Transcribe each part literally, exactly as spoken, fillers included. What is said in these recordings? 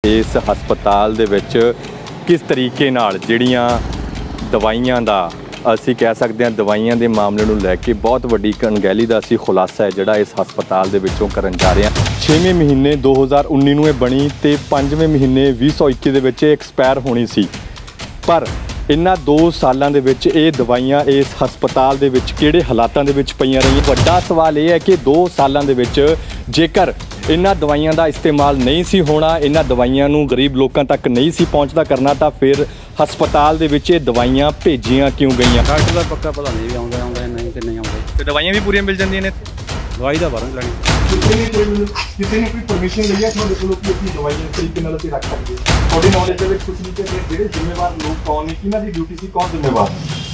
इस हस्पताल दे विच किस तरीके नाल जिहड़ियां दवाइयां दा असीं कह सकते हैं दवाइयां दे मामले नूं लैके बहुत वड्डी अणगहली दा असीं खुलासा है जिहड़ा इस हस्पताल दे विचों करन जा रहे हैं। छेवें महीने दो हज़ार उन्नी नूं इह बणी ते पंजवें महीने बीस सौ इक्की दे विच एक्सपायर होनी सी, पर इन्हां दो सालां दे विच ये दवाइयां इस हस्पताल दे विच किहड़े हालातां दे विच पईयां रहीआं। वड्डा सवाल ये है कि दो सालां दे विच जेकर इन्हां दवाइयां दा इस्तेमाल नहीं सी होना, इन्हां दवाइयां नूं गरीब लोकां तक नहीं सी पहुंचदा करना, तां फिर हस्पताल दे विच ये दवाइयां भेजियां क्यों गईयां? डॉक्टर दा पक्का पता नहीं आउंदा आउंदा नहीं कि नहीं आउंदा ते दवाइयां भी पूरियां मिल जांदियां ने? दवाई दा बाहरों लैनी किसी ने कोई किसी ने कोई परमिशन ਲਈ ਹੈ ਤੁਹਾਡੇ ਕੋਲੋਂ ਕਿ ਆਪਣੀ ਦਵਾਈਆਂ ਤਰੀਕੇ ਨਾਲ ਅਸੀਂ ਰੱਖ ਸਕਦੇ ਹਾਂ? ਤੁਹਾਡੀ ਨੌਲੇਜ ਦੇ ਵਿੱਚ ਕੁਝ ਨਹੀਂ ਕਿ ਜਿਹੜੇ ਜ਼ਿੰਮੇਵਾਰ ਲੋਕ ਕੌਣ ਨੇ, ਕਿਹਨਾਂ ਦੀ ਡਿਊਟੀ ਸੀ, ਕੌਣ ਜ਼ਿੰਮੇਵਾਰ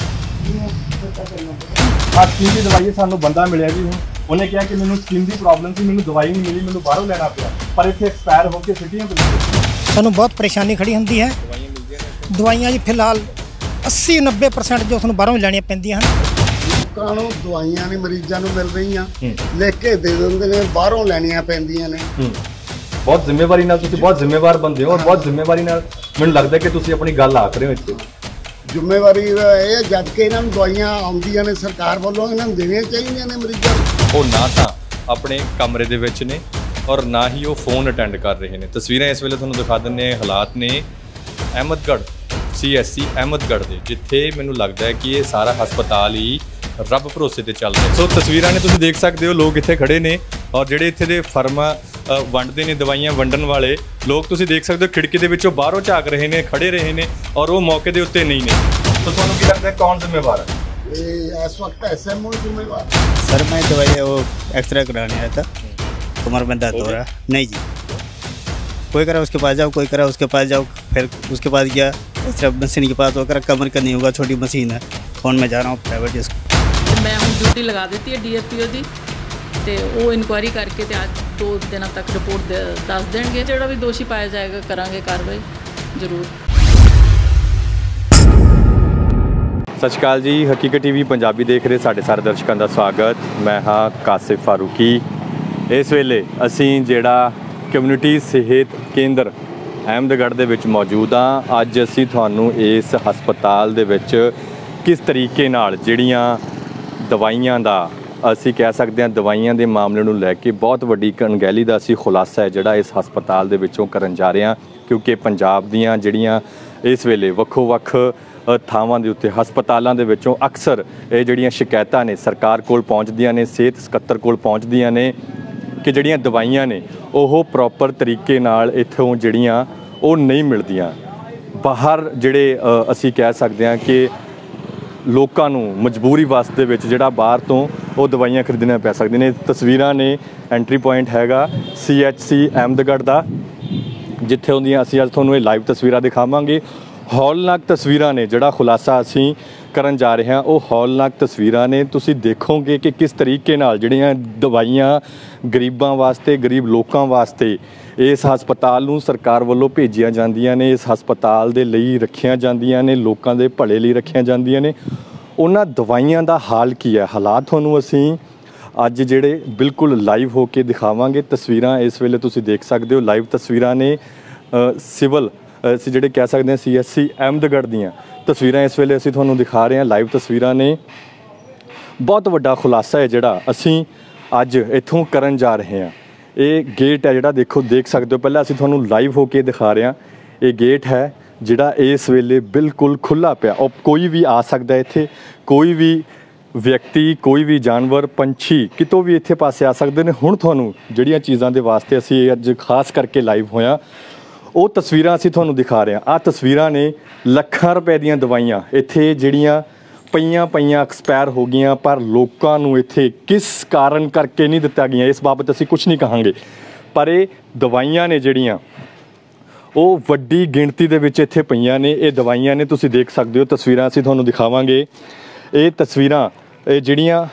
ਆ ਸਕੀਮ ਦੀ ਦਵਾਈ ਸਾਨੂੰ ਬੰਦਾ ਮਿਲਿਆ ਜੀ, ਹੁਣ ਉਹਨੇ ਕਿਹਾ ਕਿ ਮੈਨੂੰ ਸਕੀਮ ਦੀ ਪ੍ਰੋਬਲਮ ਸੀ, ਮੈਨੂੰ ਦਵਾਈ ਨਹੀਂ ਮਿਲੀ, ਮੈਨੂੰ ਬਾਹਰੋਂ ਲੈਣਾ ਪਿਆ, ਪਰ ਇੱਥੇ ਐਕਸਪਾਇਰ ਹੋ ਕੇ ਸਿਟੀਆਂ ਦੇ ਸਾਨੂੰ ਬਹੁਤ ਪਰੇਸ਼ਾਨੀ ਖੜੀ ਹੁੰਦੀ ਹੈ। ਦਵਾਈਆਂ ਜੀ ਫਿਲਹਾਲ अस्सी नब्बे परसेंट जो ਸਾਨੂੰ ਬਾਹਰੋਂ ਲੈਣੀਆਂ ਪੈਂਦੀਆਂ ਹਨ। ਲੋਕਾਂ ਨੂੰ ਦਵਾਈਆਂ ਨਹੀਂ ਮਰੀਜ਼ਾਂ ਨੂੰ ਮਿਲ ਰਹੀਆਂ, ਲਿਖ ਕੇ ਦੇ ਦਿੰਦੇ ਨੇ, ਬਾਹਰੋਂ ਲੈਣੀਆਂ ਪੈਂਦੀਆਂ ਨੇ। ਬਹੁਤ ਜ਼ਿੰਮੇਵਾਰੀ ਨਾਲ ਤੁਸੀਂ ਬਹੁਤ ਜ਼ਿੰਮੇਵਾਰ ਬੰਦੇ ਹੋ ਔਰ ਬਹੁਤ ਜ਼ਿੰਮੇਵਾਰੀ ਨਾਲ ਮੈਨੂੰ ਲੱਗਦਾ ਕਿ ਤੁਸੀਂ ਆਪਣੀ ਗੱਲ ਆਖ ਰਹੇ ਹੋ ਇੱਥੇ। ਜ਼ਿੰਮੇਵਾਰੀ ਇਹ ਜਦ ਕਿ ਇਹਨਾਂ ਨੂੰ ਦਵਾਈਆਂ ਆਉਂਦੀਆਂ ਨੇ ਸਰਕਾਰ ਵੱਲੋਂ, ਇਹਨਾਂ ਨੂੰ ਦੇਣੀਆਂ ਚਾਹੀਦੀਆਂ ਨੇ ਮਰੀਜ਼ਾਂ ਨੂੰ। ਉਹ ਨਾ ਤਾਂ ਆਪਣੇ ਕਮਰੇ ਦੇ ਵਿੱਚ ਨੇ ਔਰ ਨਾ ਹੀ ਉਹ ਫੋਨ ਅਟੈਂਡ ਕਰ ਰਹੇ ਨੇ। ਤਸਵੀਰਾਂ ਇਸ ਵੇਲੇ ਤੁਹਾਨੂੰ ਦਿਖਾ ਦਿੰਦੇ ਹਾਂ, ਹਾਲਾਤ ਨੇ Ahmedgarh C S C Ahmedgarh ਦੇ ਜਿੱਥੇ ਮੈਨੂੰ ਲੱਗਦਾ ਹੈ ਕਿ ਇਹ ਸਾਰਾ ਹਸਪਤਾਲ ਹੀ ਰੱਬ ਭਰੋਸੇ ਤੇ ਚੱਲ ਰਿਹਾ। ਸੋ ਤਸਵੀਰਾਂ ਨੇ ਤੁਸੀਂ ਦੇਖ ਸਕਦੇ ਹੋ, ਲੋਕ ਇੱਥੇ ਖੜੇ ਨੇ ਔਰ ਜਿਹੜੇ ਇੱਥੇ ਦੇ ਫਰਮਾਂ ਵੰਡਦੇ ਨੇ, ਦਵਾਈਆਂ ਵੰਡਣ ਵਾਲੇ ਲੋਕ ਤੁਸੀਂ ਦੇਖ ਸਕਦੇ ਹੋ ਖਿੜਕੀ ਦੇ ਵਿੱਚੋਂ ਬਾਹਰੋਂ ਝਾਕ ਰਹੇ ਨੇ, ਖੜੇ ਰਹੇ ਨੇ ਔਰ ਉਹ ਮੌਕੇ ਦੇ ਉੱਤੇ ਨਹੀਂ ਨੇ। ਤਾਂ ਤੁਹਾਨੂੰ ਕੀ ਲੱਗਦਾ ਕੌਣ ਜ਼ਿੰਮੇਵਾਰ ਹੈ? ਇਹ ਇਸ ਵਕਤ ਐਸ ਐਮ ਓ ਜ਼ਿੰਮੇਵਾਰ। सर मैं दवाई वो एक्सरे कराने आया था, कमर में दर्द हो रहा नहीं जी, कोई करा उसके पास जाओ, कोई करा उसके पास जाओ, फिर उसके पास गया सिर्फ मशीन के पास होकर कमर का नहीं होगा, छोटी मशीन है, फोन में जा रहा हूँ प्राइवेट इसको। मैं हूँ ड्यूटी लगा दी है डी एफ पी ओ की, तो वो इनकुआरी करके ते आज दो दिनों तक रिपोर्ट दे दस देंगे, जो भी दोषी पाया जाएगा करांगे कार्रवाई जरूर। सत श्री अकाल जी, हकीकत टीवी पंजाबी देख रहे साढ़े सारे दर्शकों का स्वागत। मैं हाँ कासिफ फारूकी। इस वेले असी जिहड़ा कम्यूनिटी सेहत केंद्र अहमदगढ़ ਦੇ ਵਿੱਚ ਮੌਜੂਦ ਹਾਂ। ਅੱਜ ਅਸੀਂ ਤੁਹਾਨੂੰ ਇਸ ਹਸਪਤਾਲ ਦੇ ਵਿੱਚ ਕਿਸ ਤਰੀਕੇ ਨਾਲ ਜਿਹੜੀਆਂ ਦਵਾਈਆਂ ਦਾ ਅਸੀਂ ਕਹਿ ਸਕਦੇ ਹਾਂ ਦਵਾਈਆਂ ਦੇ ਮਾਮਲੇ ਨੂੰ ਲੈ ਕੇ ਬਹੁਤ ਵੱਡੀ ਅਣਗਹਿਲੀ ਦਾ ਅਸੀਂ ਖੁਲਾਸਾ ਹੈ ਜਿਹੜਾ ਇਸ ਹਸਪਤਾਲ ਦੇ ਵਿੱਚੋਂ ਕਰਨ ਜਾ ਰਹੇ ਹਾਂ, ਕਿਉਂਕਿ ਪੰਜਾਬ ਦੀਆਂ ਜਿਹੜੀਆਂ ਇਸ ਵੇਲੇ ਵੱਖੋ ਵੱਖ ਥਾਵਾਂ ਦੇ ਉੱਤੇ ਹਸਪਤਾਲਾਂ ਦੇ ਵਿੱਚੋਂ ਅਕਸਰ ਇਹ ਜਿਹੜੀਆਂ ਸ਼ਿਕਾਇਤਾਂ ਨੇ ਸਰਕਾਰ ਕੋਲ ਪਹੁੰਚਦੀਆਂ ਨੇ, ਸਿਹਤ ਸਕੱਤਰ ਕੋਲ ਪਹੁੰਚਦੀਆਂ ਨੇ ਕਿ ਜਿਹੜੀਆਂ ਦਵਾਈਆਂ ਨੇ ਉਹ ਪ੍ਰੋਪਰ ਤਰੀਕੇ ਨਾਲ ਇੱਥੋਂ ਜਿਹੜੀਆਂ ਉਹ ਨਹੀਂ ਮਿਲਦੀਆਂ। ਬਾਹਰ ਜਿਹੜੇ ਅਸੀਂ ਕਹਿ ਸਕਦੇ ਹਾਂ ਕਿ ਲੋਕਾਂ ਨੂੰ ਮਜਬੂਰੀ ਵਾਸਤੇ ਵਿੱਚ ਜਿਹੜਾ ਬਾਹਰ ਤੋਂ ਉਹ ਦਵਾਈਆਂ ਖਰੀਦਣੀਆਂ ਪੈ ਸਕਦੀਆਂ ਨੇ। ਤਸਵੀਰਾਂ ਨੇ, ਐਂਟਰੀ ਪੁਆਇੰਟ ਹੈਗਾ ਸੀ ਐਚ ਸੀ ਅਹਿਮਦਗੜ੍ਹ ਦਾ, ਜਿੱਥੇ ਹੁੰਦੀਆਂ ਅਸੀਂ ਅੱਜ ਤੁਹਾਨੂੰ ਇਹ ਲਾਈਵ ਤਸਵੀਰਾਂ ਦਿਖਾਵਾਂਗੇ। ਹੌਲਨਾਕ ਤਸਵੀਰਾਂ ਨੇ, ਜਿਹੜਾ ਖੁਲਾਸਾ ਅਸੀਂ ਕਰਨ ਜਾ ਰਹੇ ਹਾਂ ਉਹ ਹੌਲਨਾਕ ਤਸਵੀਰਾਂ ਨੇ। ਤੁਸੀਂ ਦੇਖੋਗੇ ਕਿ ਕਿਸ ਤਰੀਕੇ ਨਾਲ ਜਿਹੜੀਆਂ ਦਵਾਈਆਂ ਗਰੀਬਾਂ ਵਾਸਤੇ, ਗਰੀਬ ਲੋਕਾਂ ਵਾਸਤੇ ਇਸ ਹਸਪਤਾਲ ਨੂੰ ਸਰਕਾਰ ਵੱਲੋਂ ਭੇਜੀਆਂ ਜਾਂਦੀਆਂ ਨੇ, ਇਸ ਹਸਪਤਾਲ ਦੇ ਲਈ ਰੱਖੀਆਂ ਜਾਂਦੀਆਂ ਨੇ, ਲੋਕਾਂ ਦੇ ਭਲੇ ਲਈ ਰੱਖੀਆਂ ਜਾਂਦੀਆਂ ਨੇ। ਉਹਨਾਂ ਦਵਾਈਆਂ ਦਾ ਹਾਲ ਕੀ ਹੈ, ਹਾਲਾਤ ਤੁਹਾਨੂੰ ਅਸੀਂ ਅੱਜ ਜਿਹੜੇ ਬਿਲਕੁਲ ਲਾਈਵ ਹੋ ਕੇ ਦਿਖਾਵਾਂਗੇ। ਤਸਵੀਰਾਂ ਇਸ ਵੇਲੇ ਤੁਸੀਂ ਦੇਖ ਸਕਦੇ ਹੋ, ਲਾਈਵ ਤਸਵੀਰਾਂ ਨੇ ਸਿਵਲ ਅਸੀਂ ਜਿਹੜੇ ਕਹਿ ਸਕਦੇ ਹਾਂ ਸੀ ਐਸ ਸੀ ਅਹਿਮਦਗੜ੍ਹ ਦੀਆਂ ਤਸਵੀਰਾਂ ਇਸ ਵੇਲੇ ਅਸੀਂ ਤੁਹਾਨੂੰ ਦਿਖਾ ਰਹੇ ਹਾਂ। ਲਾਈਵ ਤਸਵੀਰਾਂ ਨੇ, ਬਹੁਤ ਵੱਡਾ ਖੁਲਾਸਾ ਹੈ ਜਿਹੜਾ ਅਸੀਂ ਅੱਜ ਇੱਥੋਂ ਕਰਨ ਜਾ ਰਹੇ ਹਾਂ। ਇਹ ਗੇਟ ਹੈ ਜਿਹੜਾ ਦੇਖੋ ਦੇਖ ਸਕਦੇ ਹੋ, ਪਹਿਲਾਂ ਅਸੀਂ ਤੁਹਾਨੂੰ ਲਾਈਵ ਹੋ ਕੇ ਦਿਖਾ ਰਹੇ ਹਾਂ। ਇਹ ਗੇਟ ਹੈ ਜਿਹੜਾ ਇਸ ਵੇਲੇ ਬਿਲਕੁਲ ਖੁੱਲ੍ਹਾ ਪਿਆ, ਉਹ ਕੋਈ ਵੀ ਆ ਸਕਦਾ ਇੱਥੇ, ਕੋਈ ਵੀ ਵਿਅਕਤੀ, ਕੋਈ ਵੀ ਜਾਨਵਰ, ਪੰਛੀ ਕਿਤੋਂ ਵੀ ਇੱਥੇ ਪਾਸੇ ਆ ਸਕਦੇ ਨੇ। ਹੁਣ ਤੁਹਾਨੂੰ ਜਿਹੜੀਆਂ ਚੀਜ਼ਾਂ ਦੇ ਵਾਸਤੇ ਅਸੀਂ ਅੱਜ ਖਾਸ ਕਰਕੇ ਲਾਈਵ ਹੋਇਆ ਉਹ ਤਸਵੀਰਾਂ ਅਸੀਂ ਤੁਹਾਨੂੰ ਦਿਖਾ ਰਹੇ ਹਾਂ। ਆਹ ਤਸਵੀਰਾਂ ਨੇ ਲੱਖਾਂ ਰੁਪਏ ਦੀਆਂ ਦਵਾਈਆਂ ਇੱਥੇ ਜਿਹੜੀਆਂ ਪਈਆਂ ਪਈਆਂ ਐਕਸਪਾਇਰ ਹੋ ਗਈਆਂ, ਪਰ ਲੋਕਾਂ ਨੂੰ ਇੱਥੇ ਕਿਸ ਕਾਰਨ ਕਰਕੇ ਨਹੀਂ ਦਿੱਤਾ ਗਈਆਂ ਇਸ ਬਾਬਤ ਅਸੀਂ ਕੁਝ ਨਹੀਂ ਕਹਾਂਗੇ, ਪਰ ਇਹ ਦਵਾਈਆਂ ਨੇ ਜਿਹੜੀਆਂ ਉਹ ਵੱਡੀ ਗਿਣਤੀ ਦੇ ਵਿੱਚ ਇੱਥੇ ਪਈਆਂ ਨੇ। ਇਹ ਦਵਾਈਆਂ ਨੇ, ਤੁਸੀਂ ਦੇਖ ਸਕਦੇ ਹੋ, ਤਸਵੀਰਾਂ ਅਸੀਂ ਤੁਹਾਨੂੰ ਦਿਖਾਵਾਂਗੇ। ਇਹ ਤਸਵੀਰਾਂ ਇਹ ਜਿਹੜੀਆਂ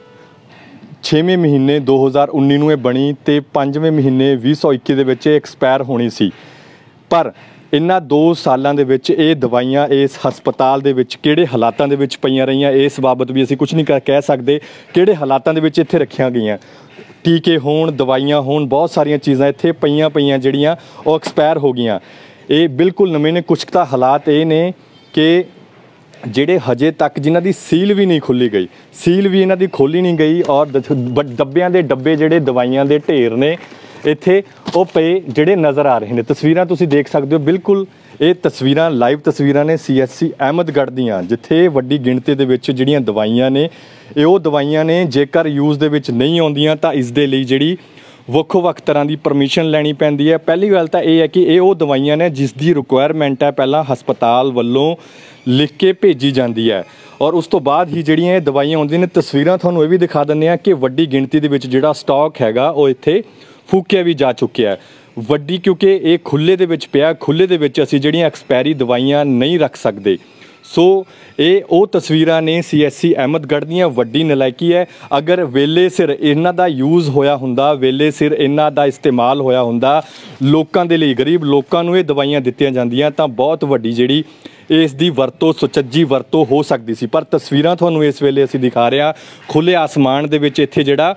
ਛੇਵੇਂ ਮਹੀਨੇ ਦੋ ਹਜ਼ਾਰ ਉੱਨੀ ਨੂੰ ਇਹ ਬਣੀ ਤੇ ਪੰਜਵੇਂ ਮਹੀਨੇ ਵੀਹ ਸੌ ਇੱਕੀ ਦੇ ਵਿੱਚ ਇਹ ਐਕਸਪਾਇਰ ਹੋਣੀ ਸੀ, ਪਰ ਇਹਨਾਂ ਦੋ ਸਾਲਾਂ ਦੇ ਵਿੱਚ ਇਹ ਦਵਾਈਆਂ ਇਸ ਹਸਪਤਾਲ ਦੇ ਵਿੱਚ ਕਿਹੜੇ ਹਾਲਾਤਾਂ ਦੇ ਵਿੱਚ ਪਈਆਂ ਰਹੀਆਂ, ਇਸ ਬਾਬਤ ਵੀ ਅਸੀਂ ਕੁਝ ਨਹੀਂ ਕਰ ਕਹਿ ਸਕਦੇ। ਕਿਹੜੇ ਹਾਲਾਤਾਂ ਦੇ ਵਿੱਚ ਇੱਥੇ ਰੱਖੀਆਂ ਗਈਆਂ, ਟੀਕੇ ਹੋਣ, ਦਵਾਈਆਂ ਹੋਣ, ਬਹੁਤ ਸਾਰੀਆਂ ਚੀਜ਼ਾਂ ਇੱਥੇ ਪਈਆਂ ਪਈਆਂ ਜਿਹੜੀਆਂ ਉਹ ਐਕਸਪਾਇਰ ਹੋ ਗਈਆਂ। ਇਹ ਬਿਲਕੁਲ ਨਵੇਂ ਨੇ। ਕੁਛ ਤਾਂ ਹਾਲਾਤ ਇਹ ਨੇ ਕਿ ਜਿਹੜੇ ਹਜੇ ਤੱਕ ਜਿਨ੍ਹਾਂ ਦੀ ਸੀਲ ਵੀ ਨਹੀਂ ਖੁੱਲ੍ਹੀ ਗਈ, ਸੀਲ ਵੀ ਇਹਨਾਂ ਦੀ ਖੋਲ੍ਹੀ ਨਹੀਂ ਗਈ, ਔਰ ਡੱਬਿਆਂ ਦੇ ਡੱਬੇ ਜਿਹੜੇ ਦਵਾਈਆਂ ਦੇ ਢੇਰ ਨੇ ਇੱਥੇ ਉਹ ਪਏ ਜਿਹੜੇ ਨਜ਼ਰ ਆ ਰਹੇ ਨੇ। ਤਸਵੀਰਾਂ ਤੁਸੀਂ ਦੇਖ ਸਕਦੇ ਹੋ, ਬਿਲਕੁਲ ਇਹ ਤਸਵੀਰਾਂ ਲਾਈਵ ਤਸਵੀਰਾਂ ਨੇ ਸੀ ਐਸ ਸੀ ਅਹਿਮਦਗੜ੍ਹ ਦੀਆਂ, ਜਿੱਥੇ ਵੱਡੀ ਗਿਣਤੀ ਦੇ ਵਿੱਚ ਜਿਹੜੀਆਂ ਦਵਾਈਆਂ ਨੇ ਇਹ ਉਹ ਦਵਾਈਆਂ ਨੇ ਜੇਕਰ ਯੂਜ਼ ਦੇ ਵਿੱਚ ਨਹੀਂ ਆਉਂਦੀਆਂ ਤਾਂ ਇਸ ਦੇ ਲਈ ਜਿਹੜੀ ਵੱਖੋ ਵੱਖ ਤਰ੍ਹਾਂ ਦੀ ਪਰਮਿਸ਼ਨ ਲੈਣੀ ਪੈਂਦੀ ਹੈ। ਪਹਿਲੀ ਗੱਲ ਤਾਂ ਇਹ ਹੈ ਕਿ ਇਹ ਉਹ ਦਵਾਈਆਂ ਨੇ ਜਿਸ ਦੀ ਰਿਕੁਆਇਰਮੈਂਟ ਹੈ ਪਹਿਲਾਂ ਹਸਪਤਾਲ ਵੱਲੋਂ ਲਿਖ ਕੇ ਭੇਜੀ ਜਾਂਦੀ ਹੈ, ਔਰ ਉਸ ਤੋਂ ਬਾਅਦ ਹੀ ਜਿਹੜੀਆਂ ਇਹ ਦਵਾਈਆਂ ਆਉਂਦੀਆਂ ਨੇ। ਤਸਵੀਰਾਂ ਤੁਹਾਨੂੰ ਇਹ ਵੀ ਦਿਖਾ ਦਿੰਦੇ ਹਾਂ ਕਿ ਵੱਡੀ ਗਿਣਤੀ ਦੇ ਵਿੱਚ ਜਿਹੜਾ ਸਟਾਕ ਹੈਗਾ ਉਹ ਇੱਥੇ ਫੂਕਿਆ ਵੀ ਜਾ ਚੁੱਕਿਆ ਹੈ। ਵੱਡੀ ਕਿਉਂਕਿ ਇਹ ਖੁੱਲ੍ਹੇ ਦੇ ਵਿੱਚ ਪਿਆ, ਖੁੱਲ੍ਹੇ ਦੇ ਵਿੱਚ ਅਸੀਂ ਜਿਹੜੀਆਂ ਐਕਸਪਾਇਰੀ ਦਵਾਈਆਂ ਨਹੀਂ ਰੱਖ ਸਕਦੇ। ਸੋ ਇਹ ਉਹ ਤਸਵੀਰਾਂ ਨੇ ਸੀ ਐਸ ਸੀ ਅਹਿਮਦਗੜ੍ਹ ਦੀਆਂ। ਵੱਡੀ ਨਲਾਇਕੀ ਹੈ। ਅਗਰ ਵੇਲੇ ਸਿਰ ਇਹਨਾਂ ਦਾ ਯੂਜ਼ ਹੋਇਆ ਹੁੰਦਾ, ਵੇਲੇ ਸਿਰ ਇਹਨਾਂ ਦਾ ਇਸਤੇਮਾਲ ਹੋਇਆ ਹੁੰਦਾ, ਲੋਕਾਂ ਦੇ ਲਈ, ਗਰੀਬ ਲੋਕਾਂ ਨੂੰ ਇਹ ਦਵਾਈਆਂ ਦਿੱਤੀਆਂ ਜਾਂਦੀਆਂ ਤਾਂ ਬਹੁਤ ਵੱਡੀ ਜਿਹੜੀ ਇਸ ਦੀ ਵਰਤੋਂ, ਸੁਚੱਜੀ ਵਰਤੋਂ ਹੋ ਸਕਦੀ ਸੀ। ਪਰ ਤਸਵੀਰਾਂ ਤੁਹਾਨੂੰ ਇਸ ਵੇਲੇ ਅਸੀਂ ਦਿਖਾ ਰਹੇ ਹਾਂ ਖੁੱਲ੍ਹੇ ਆਸਮਾਨ ਦੇ ਵਿੱਚ ਇੱਥੇ ਜਿਹੜਾ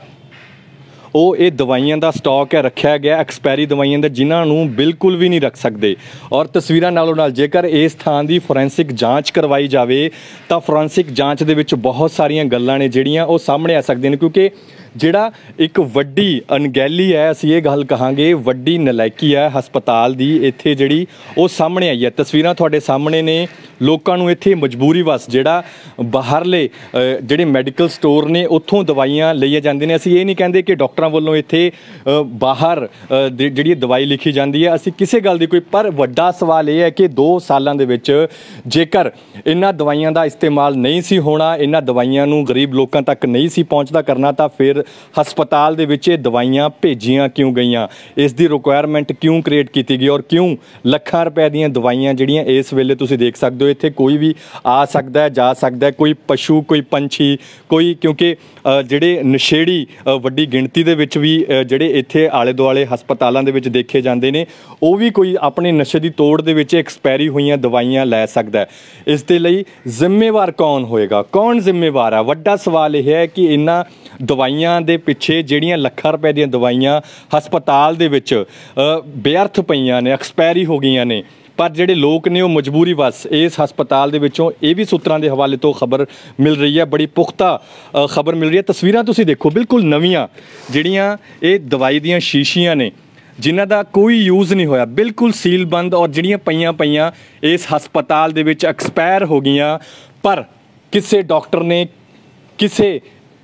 ਉਹ ਇਹ ਦਵਾਈਆਂ ਦਾ ਸਟਾਕ ਹੈ ਰੱਖਿਆ ਗਿਆ, ਐਕਸਪਾਇਰੀ ਦਵਾਈਆਂ ਦਾ, ਜਿਨ੍ਹਾਂ ਨੂੰ ਬਿਲਕੁਲ ਵੀ ਨਹੀਂ ਰੱਖ ਸਕਦੇ। ਔਰ ਤਸਵੀਰਾਂ ਨਾਲੋਂ ਨਾਲ ਜੇਕਰ ਇਸ ਥਾਂ ਦੀ ਫੋਰੈਂਸਿਕ ਜਾਂਚ ਕਰਵਾਈ ਜਾਵੇ ਤਾਂ ਫੋਰੈਂਸਿਕ ਜਾਂਚ ਦੇ ਵਿੱਚ ਬਹੁਤ ਸਾਰੀਆਂ ਗੱਲਾਂ ਨੇ ਜਿਹੜੀਆਂ ਉਹ ਸਾਹਮਣੇ ਆ ਸਕਦੀਆਂ ਨੇ, ਕਿਉਂਕਿ ਜਿਹੜਾ ਇੱਕ ਵੱਡੀ ਅਣਗਹਿਲੀ ਹੈ, ਅਸੀਂ ਇਹ ਗੱਲ ਕਹਾਂਗੇ ਵੱਡੀ ਨਲਾਇਕੀ ਹੈ ਹਸਪਤਾਲ ਦੀ ਇੱਥੇ ਜਿਹੜੀ ਉਹ ਸਾਹਮਣੇ ਆਈ ਹੈ। ਤਸਵੀਰਾਂ ਤੁਹਾਡੇ ਸਾਹਮਣੇ ਨੇ। ਲੋਕਾਂ ਨੂੰ ਇੱਥੇ ਮਜਬੂਰੀ ਵਸ ਜਿਹੜਾ ਬਾਹਰਲੇ ਜਿਹੜੇ ਮੈਡੀਕਲ ਸਟੋਰ ਨੇ ਉੱਥੋਂ ਦਵਾਈਆਂ ਲਈਆਂ ਜਾਂਦੀਆਂ ਨੇ। ਅਸੀਂ ਇਹ ਨਹੀਂ ਕਹਿੰਦੇ ਕਿ ਡਾਕਟਰਾਂ ਵੱਲੋਂ ਇੱਥੇ ਬਾਹਰ ਜਿਹੜੀ ਦਵਾਈ ਲਿਖੀ ਜਾਂਦੀ ਹੈ, ਅਸੀਂ ਕਿਸੇ ਗੱਲ ਦੀ ਕੋਈ, ਪਰ ਵੱਡਾ ਸਵਾਲ ਇਹ ਹੈ ਕਿ ਦੋ ਸਾਲਾਂ ਦੇ ਵਿੱਚ ਜੇਕਰ ਇਹਨਾਂ ਦਵਾਈਆਂ ਦਾ ਇਸਤੇਮਾਲ ਨਹੀਂ ਸੀ ਹੋਣਾ, ਇਹਨਾਂ ਦਵਾਈਆਂ ਨੂੰ ਗਰੀਬ ਲੋਕਾਂ ਤੱਕ ਨਹੀਂ ਸੀ ਪਹੁੰਚਦਾ ਕਰਨਾ, ਤਾਂ ਫਿਰ ਹਸਪਤਾਲ ਦੇ ਵਿੱਚ ਇਹ ਦਵਾਈਆਂ ਭੇਜੀਆਂ ਕਿਉਂ ਗਈਆਂ, ਇਸ ਦੀ ਰਿਕੁਆਇਰਮੈਂਟ ਕਿਉਂ ਕ੍ਰੀਏਟ ਕੀਤੀ ਗਈ, ਔਰ ਕਿਉਂ ਲੱਖਾਂ ਰੁਪਏ ਦੀਆਂ ਦਵਾਈਆਂ ਜਿਹੜੀਆਂ ਇਸ ਵੇਲੇ ਤੁਸੀਂ ਦੇਖ ਸਕਦੇ ਹੋ ਇੱਥੇ ਕੋਈ ਵੀ ਆ ਸਕਦਾ ਹੈ, ਜਾ ਸਕਦਾ ਹੈ, ਕੋਈ ਪਸ਼ੂ, ਕੋਈ ਪੰਛੀ, ਕੋਈ, ਕਿਉਂਕਿ ਜਿਹੜੇ ਨਸ਼ੇੜੀ ਵੱਡੀ ਗਿਣਤੀ ਦੇ ਵਿੱਚ ਵੀ ਜਿਹੜੇ ਇੱਥੇ ਆਲੇ ਦੁਆਲੇ ਹਸਪਤਾਲਾਂ ਦੇ ਵਿੱਚ ਦੇਖੇ ਜਾਂਦੇ ਨੇ, ਉਹ ਵੀ ਕੋਈ ਆਪਣੇ ਨਸ਼ੇ ਦੀ ਤੋੜ ਦੇ ਵਿੱਚ ਐਕਸਪਾਇਰੀ ਹੋਈਆਂ ਦਵਾਈਆਂ ਲੈ ਸਕਦਾ ਹੈ। ਇਸ ਦੇ ਲਈ ਜ਼ਿੰਮੇਵਾਰ ਕੌਣ ਹੋਏਗਾ, ਕੌਣ ਜ਼ਿੰਮੇਵਾਰ ਹੈ? ਵੱਡਾ ਸਵਾਲ ਇਹ ਹੈ ਕਿ ਇਹਨਾਂ ਦਵਾਈਆਂ ਦੇ ਪਿੱਛੇ ਜਿਹੜੀਆਂ ਲੱਖਾਂ ਰੁਪਏ ਦੀਆਂ ਦਵਾਈਆਂ ਹਸਪਤਾਲ ਦੇ ਵਿੱਚ ਬੇਅਰਥ ਪਈਆਂ ਨੇ, ਐਕਸਪਾਇਰੀ ਹੋ ਗਈਆਂ ਨੇ, ਪਰ ਜਿਹੜੇ ਲੋਕ ਨੇ ਉਹ ਮਜਬੂਰੀ ਵਸ ਇਸ ਹਸਪਤਾਲ ਦੇ ਵਿੱਚੋਂ, ਇਹ ਵੀ ਸੂਤਰਾਂ ਦੇ ਹਵਾਲੇ ਤੋਂ ਖਬਰ ਮਿਲ ਰਹੀ ਹੈ, ਬੜੀ ਪੁਖਤਾ ਖਬਰ ਮਿਲ ਰਹੀ ਹੈ। ਤਸਵੀਰਾਂ ਤੁਸੀਂ ਦੇਖੋ, ਬਿਲਕੁਲ ਨਵੀਆਂ ਜਿਹੜੀਆਂ ਇਹ ਦਵਾਈ ਦੀਆਂ ਸ਼ੀਸ਼ੀਆਂ ਨੇ ਜਿਨ੍ਹਾਂ ਦਾ ਕੋਈ ਯੂਜ਼ ਨਹੀਂ ਹੋਇਆ, ਬਿਲਕੁਲ ਸੀਲ ਬੰਦ, ਔਰ ਜਿਹੜੀਆਂ ਪਈਆਂ ਪਈਆਂ ਇਸ ਹਸਪਤਾਲ ਦੇ ਵਿੱਚ ਐਕਸਪਾਇਰ ਹੋ ਗਈਆਂ। ਪਰ ਕਿਸੇ ਡਾਕਟਰ ਨੇ, ਕਿਸੇ